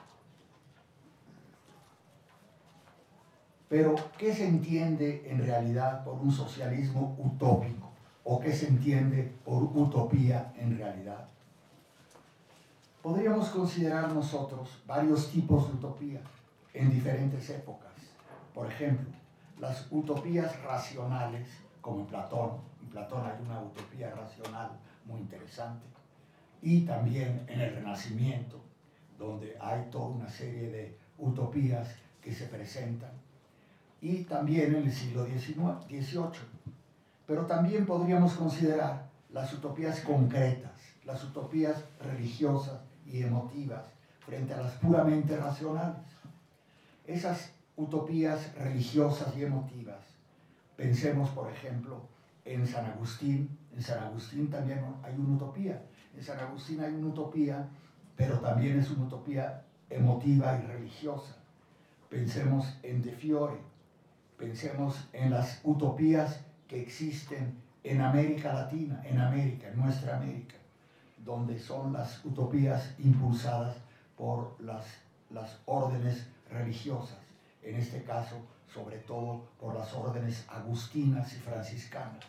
Pero, ¿qué se entiende en realidad por un socialismo utópico? ¿O qué se entiende por utopía en realidad? Podríamos considerar nosotros varios tipos de utopía en diferentes épocas. Por ejemplo, las utopías racionales, como en Platón. En Platón hay una utopía racional muy interesante. Y también en el Renacimiento, donde hay toda una serie de utopías que se presentan. Y también en el siglo dieciocho. Pero también podríamos considerar las utopías concretas, las utopías religiosas y emotivas frente a las puramente racionales. Esas utopías religiosas y emotivas, pensemos por ejemplo en San Agustín. En San Agustín también hay una utopía. En San Agustín hay una utopía, pero también es una utopía emotiva y religiosa. Pensemos en De Fiore. Pensemos en las utopías que existen en América Latina, en América, en nuestra América, donde son las utopías impulsadas por las, las órdenes religiosas, en este caso, sobre todo por las órdenes agustinas y franciscanas.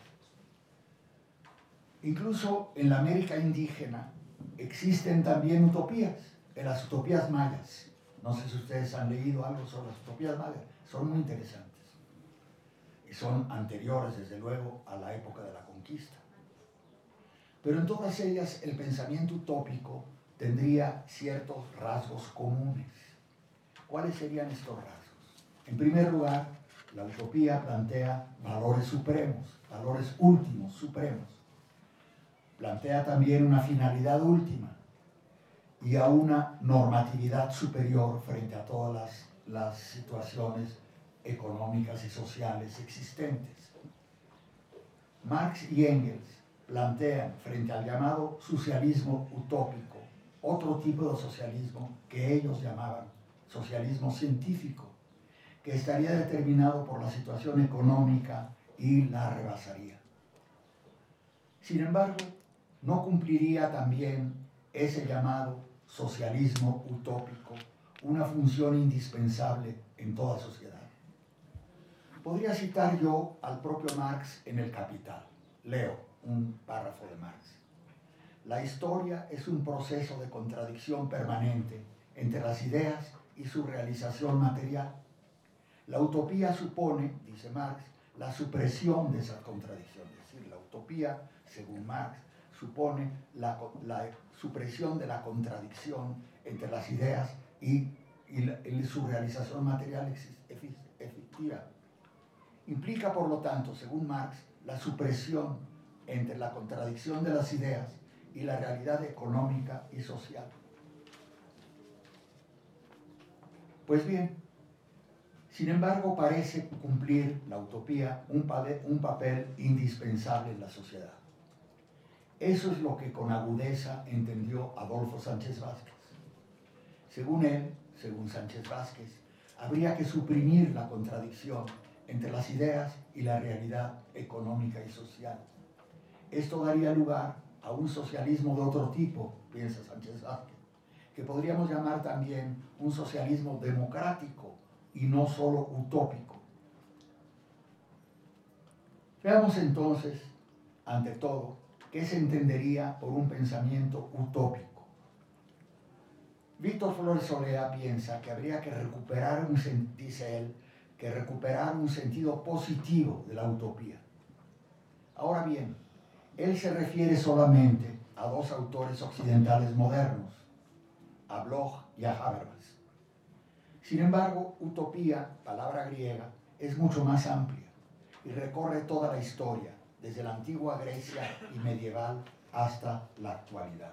Incluso en la América indígena existen también utopías, en las utopías mayas. No sé si ustedes han leído algo sobre las utopías mayas, son muy interesantes. Y son anteriores, desde luego, a la época de la conquista. Pero en todas ellas el pensamiento utópico tendría ciertos rasgos comunes. ¿Cuáles serían estos rasgos? En primer lugar, la utopía plantea valores supremos, valores últimos, supremos. Plantea también una finalidad última y a una normatividad superior frente a todas las, las situaciones económicas y sociales existentes. Marx y Engels plantean frente al llamado socialismo utópico otro tipo de socialismo que ellos llamaban socialismo científico, que estaría determinado por la situación económica y la rebasaría. Sin embargo, no cumpliría también ese llamado socialismo utópico una función indispensable en toda sociedad. Podría citar yo al propio Marx en El Capital. Leo un párrafo de Marx. La historia es un proceso de contradicción permanente entre las ideas y su realización material. La utopía supone, dice Marx, la supresión de esas contradicciones. Es decir, la utopía, según Marx, supone la, la supresión de la contradicción entre las ideas y, y, la, y su realización material efectiva. Implica, por lo tanto, según Marx, la supresión entre la contradicción de las ideas y la realidad económica y social. Pues bien, sin embargo, parece cumplir la utopía un papel, un papel indispensable en la sociedad. Eso es lo que con agudeza entendió Adolfo Sánchez Vázquez. Según él, según Sánchez Vázquez, habría que suprimir la contradicción entre las ideas y la realidad económica y social. Esto daría lugar a un socialismo de otro tipo, piensa Sánchez Vázquez, que podríamos llamar también un socialismo democrático y no solo utópico. Veamos entonces, ante todo, qué se entendería por un pensamiento utópico. Víctor Flores Olea piensa que habría que recuperar, un, dice él, que recuperar un sentido positivo de la utopía. Ahora bien, él se refiere solamente a dos autores occidentales modernos, a Bloch y a Habermas. Sin embargo, utopía, palabra griega, es mucho más amplia y recorre toda la historia, desde la antigua Grecia y medieval hasta la actualidad.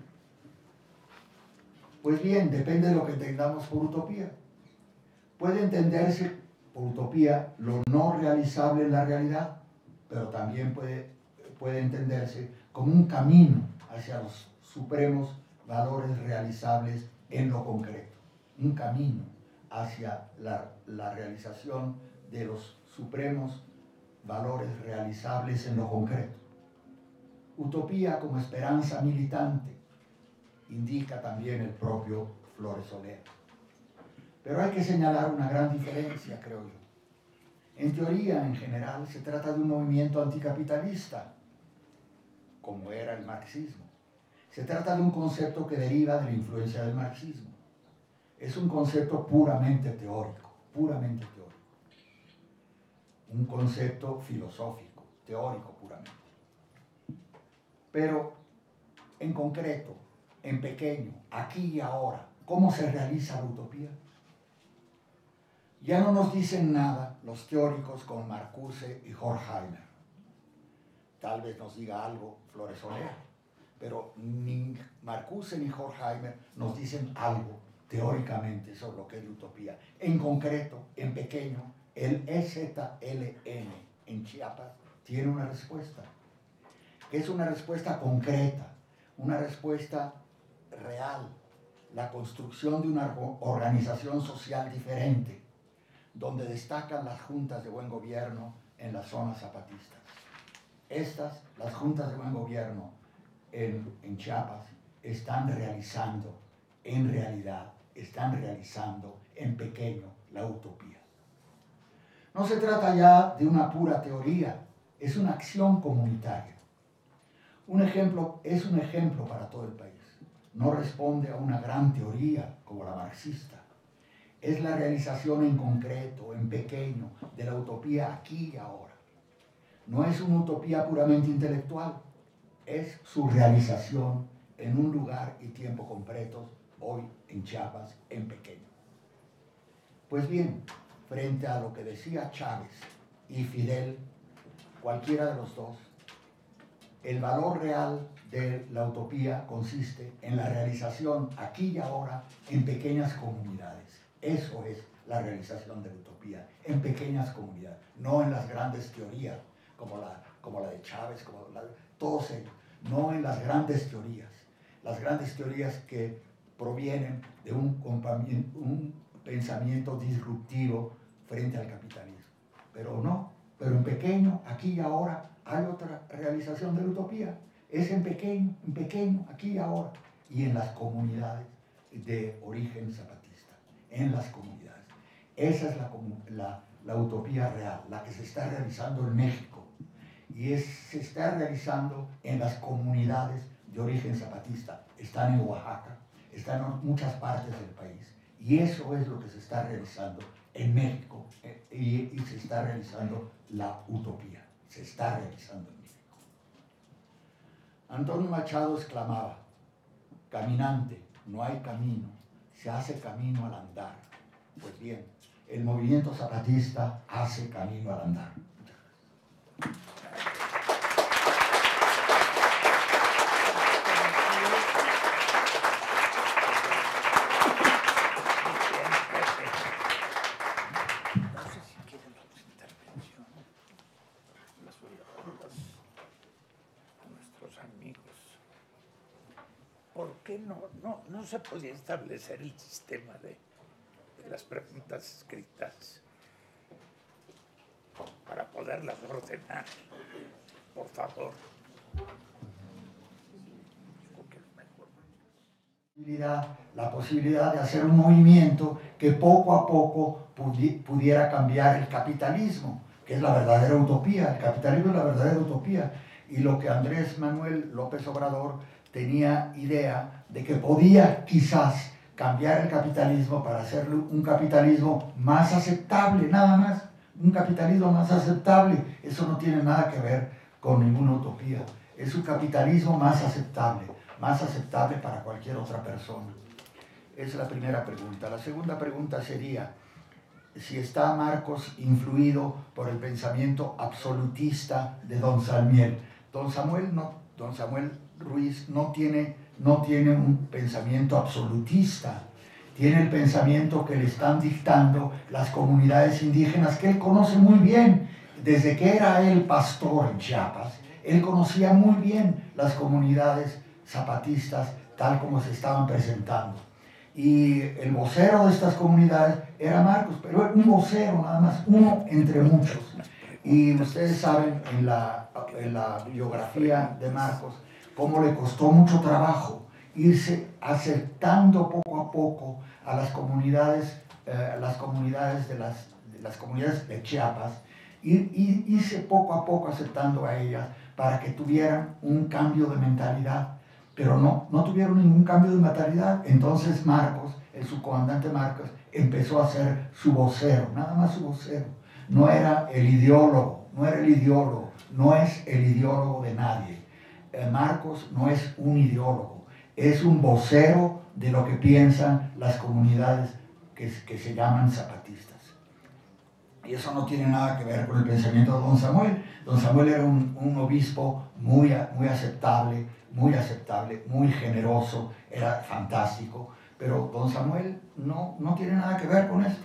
Pues bien, depende de lo que entendamos por utopía. Puede entenderse por utopía lo no realizable en la realidad, pero también puede, puede entenderse como un camino hacia los supremos valores realizables en lo concreto. Un camino hacia la, la realización de los supremos valores realizables en lo concreto. Utopía como esperanza militante, indica también el propio Flores Soler. Pero hay que señalar una gran diferencia, creo yo. En teoría, en general, se trata de un movimiento anticapitalista, como era el marxismo. Se trata de un concepto que deriva de la influencia del marxismo. Es un concepto puramente teórico, puramente teórico. Un concepto filosófico, teórico puramente. Pero, en concreto, en pequeño, aquí y ahora, ¿cómo se realiza la utopía? Ya no nos dicen nada los teóricos como Marcuse y Horkheimer. Tal vez nos diga algo Flores Soler, pero ni Marcuse ni Horkheimer nos dicen algo teóricamente sobre lo que es la utopía. En concreto, en pequeño, el E Z L N en Chiapas tiene una respuesta, que es una respuesta concreta, una respuesta real, la construcción de una organización social diferente, donde destacan las juntas de buen gobierno en las zonas zapatistas. Estas, las juntas de buen gobierno en, en Chiapas, están realizando, en realidad, están realizando en pequeño la utopía. No se trata ya de una pura teoría, es una acción comunitaria. Un ejemplo, es un ejemplo para todo el país. No responde a una gran teoría como la marxista. Es la realización en concreto, en pequeño, de la utopía aquí y ahora. No es una utopía puramente intelectual, es su realización en un lugar y tiempo concretos, hoy en Chiapas, en pequeño. Pues bien, frente a lo que decía Chávez y Fidel, cualquiera de los dos, el valor real de la utopía consiste en la realización aquí y ahora en pequeñas comunidades. Eso es la realización de la utopía, en pequeñas comunidades, no en las grandes teorías, como la, como la de Chávez, como la, todos ellos, no en las grandes teorías, las grandes teorías que provienen de un, un pensamiento disruptivo frente al capitalismo. Pero no, pero en pequeño, aquí y ahora, hay otra realización de la utopía. Es en pequeño, en pequeño, aquí y ahora, y en las comunidades de origen zapatista, en las comunidades. Esa es la, la, la utopía real, la que se está realizando en México, y es, se está realizando en las comunidades de origen zapatista. Están en Oaxaca, están en muchas partes del país, y eso es lo que se está realizando en México, eh, y, y se está realizando la utopía, se está realizando en México. Antonio Machado exclamaba: caminante, no hay camino, se hace camino al andar. Pues bien, el movimiento zapatista hace camino al andar. ¿Por qué no, no, no se podía establecer el sistema de, de las preguntas escritas para poderlas ordenar? Por favor. La posibilidad de hacer un movimiento que poco a poco pudiera cambiar el capitalismo, que es la verdadera utopía. El capitalismo es la verdadera utopía. Y lo que Andrés Manuel López Obrador tenía idea de que podía quizás cambiar el capitalismo para hacerlo un capitalismo más aceptable, nada más, un capitalismo más aceptable. Eso no tiene nada que ver con ninguna utopía, es un capitalismo más aceptable, más aceptable para cualquier otra persona. Esa es la primera pregunta. La segunda pregunta sería si está Marcos influido por el pensamiento absolutista de don Salmiel. Don Samuel no, don Samuel Ruiz no tiene, no tiene un pensamiento absolutista, tiene el pensamiento que le están dictando las comunidades indígenas que él conoce muy bien. Desde que era él pastor en Chiapas, él conocía muy bien las comunidades zapatistas tal como se estaban presentando. Y el vocero de estas comunidades era Marcos, pero un vocero nada más, uno entre muchos. Y ustedes saben en la, en la biografía de Marcos cómo le costó mucho trabajo irse acercando poco a poco a las comunidades, eh, las comunidades de las, de las comunidades de Chiapas, y, y irse poco a poco aceptando a ellas para que tuvieran un cambio de mentalidad. Pero no, no tuvieron ningún cambio de mentalidad. Entonces Marcos, el subcomandante Marcos, empezó a ser su vocero, nada más su vocero. No era el ideólogo, no era el ideólogo, no es el ideólogo de nadie. Eh, Marcos no es un ideólogo, es un vocero de lo que piensan las comunidades que, que se llaman zapatistas. Y eso no tiene nada que ver con el pensamiento de don Samuel. Don Samuel era un, un obispo muy, muy aceptable, muy aceptable, muy generoso, era fantástico, pero don Samuel no, no tiene nada que ver con esto.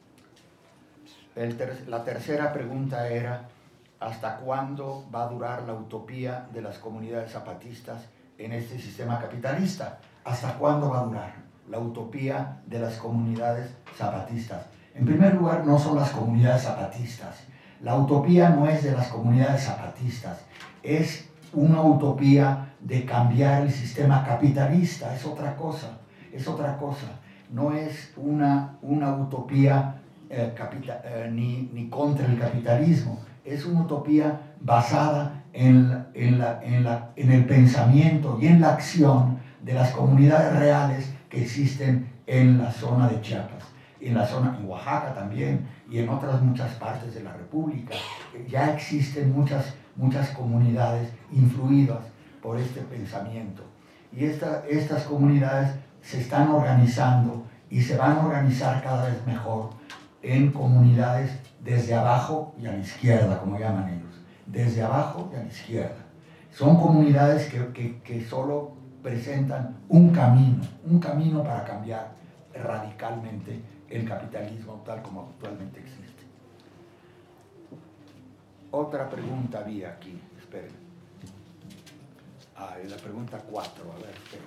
El ter la tercera pregunta era, ¿hasta cuándo va a durar la utopía de las comunidades zapatistas en este sistema capitalista? ¿Hasta cuándo va a durar la utopía de las comunidades zapatistas? En primer lugar, no son las comunidades zapatistas. La utopía no es de las comunidades zapatistas, es una utopía de cambiar el sistema capitalista, es otra cosa, es otra cosa. No es una, una utopía eh, capital, eh, ni, ni contra el capitalismo, es una utopía basada en, la, en, la, en, la, en el pensamiento y en la acción de las comunidades reales que existen en la zona de Chiapas, en la zona, en Oaxaca también, y en otras muchas partes de la República. Ya existen muchas, muchas comunidades influidas por este pensamiento. Y esta, estas comunidades se están organizando y se van a organizar cada vez mejor en comunidades desde abajo y a la izquierda, como llaman ellos. Desde abajo y a la izquierda. Son comunidades que, que, que solo presentan un camino, un camino para cambiar radicalmente el capitalismo tal como actualmente existe. Otra pregunta había aquí, esperen. Ah, la pregunta cuatro, a ver, esperen.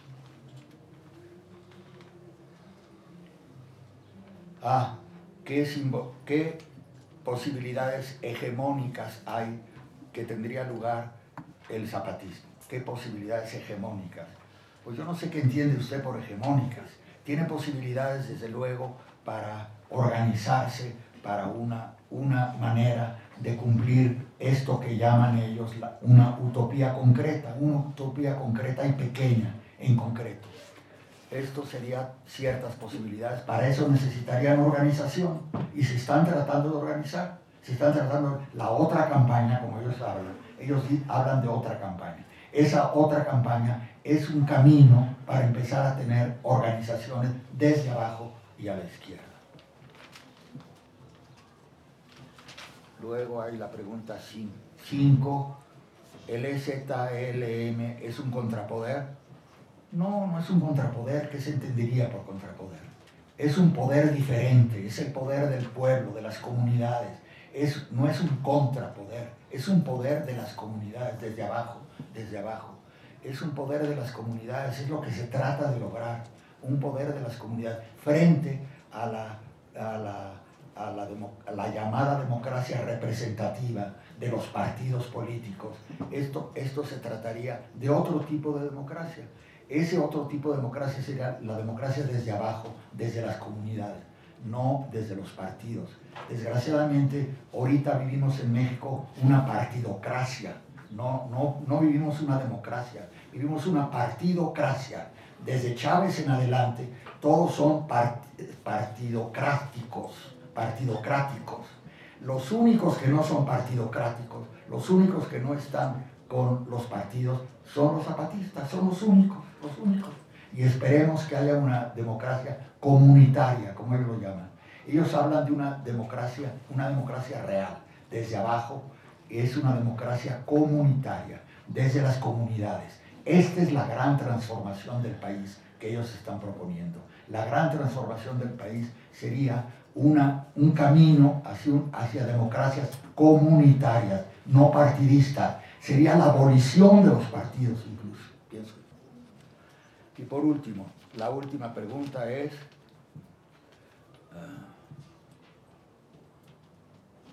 Ah, ¿qué, ¿qué posibilidades hegemónicas hay que tendría lugar el zapatismo? ¿Qué posibilidades hegemónicas? Pues yo no sé qué entiende usted por hegemónicas. Tiene posibilidades, desde luego, para organizarse, para una, una manera de cumplir esto que llaman ellos la, una utopía concreta, una utopía concreta y pequeña en concreto. Esto serían ciertas posibilidades. Para eso necesitarían organización y se están tratando de organizar. Se están tratando de la otra campaña, como ellos hablan. Ellos hablan de otra campaña. Esa otra campaña es un camino para empezar a tener organizaciones desde abajo y a la izquierda. Luego hay la pregunta cinco. ¿El E Z L M es un contrapoder? No, no es un contrapoder. ¿Qué se entendería por contrapoder? Es un poder diferente, es el poder del pueblo, de las comunidades. Es, no es un contrapoder, es un poder de las comunidades, desde abajo, desde abajo. Es un poder de las comunidades, es lo que se trata de lograr, un poder de las comunidades frente a la, a la, a la, demo, a la llamada democracia representativa de los partidos políticos. Esto, esto se trataría de otro tipo de democracia. Ese otro tipo de democracia sería la democracia desde abajo, desde las comunidades, no desde los partidos. Desgraciadamente, ahorita vivimos en México una partidocracia. No, no, no vivimos una democracia, vivimos una partidocracia. Desde Chávez en adelante, todos son part partidocráticos, partidocráticos. Los únicos que no son partidocráticos, los únicos que no están con los partidos, son los zapatistas, son los únicos, los únicos. Y esperemos que haya una democracia comunitaria, como ellos lo llaman. Ellos hablan de una democracia, una democracia real, desde abajo. Es una democracia comunitaria, desde las comunidades. Esta es la gran transformación del país que ellos están proponiendo. La gran transformación del país sería una, un camino hacia, un, hacia democracias comunitarias, no partidistas. Sería la abolición de los partidos incluso, pienso. Y por último, la última pregunta es... Uh,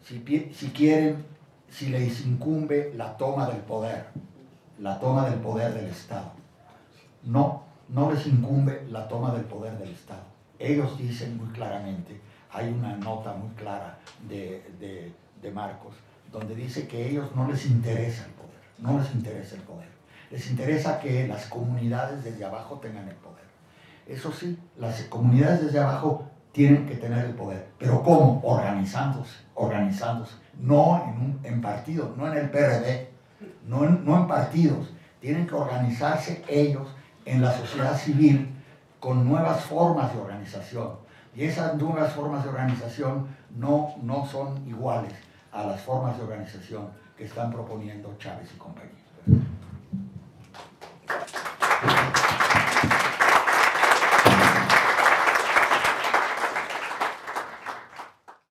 si, si quieren, si les incumbe la toma del poder, la toma del poder del Estado. No, no les incumbe la toma del poder del Estado. Ellos dicen muy claramente, hay una nota muy clara de, de, de Marcos, donde dice que a ellos no les interesa el poder, no les interesa el poder. Les interesa que las comunidades desde abajo tengan el poder. Eso sí, las comunidades desde abajo tienen que tener el poder. ¿Pero cómo? Organizándose, organizándose. No en, un, en partidos, no en el P R D, no en, no en partidos. Tienen que organizarse ellos en la sociedad civil con nuevas formas de organización. Y esas nuevas formas de organización no, no son iguales a las formas de organización que están proponiendo Chávez y compañía.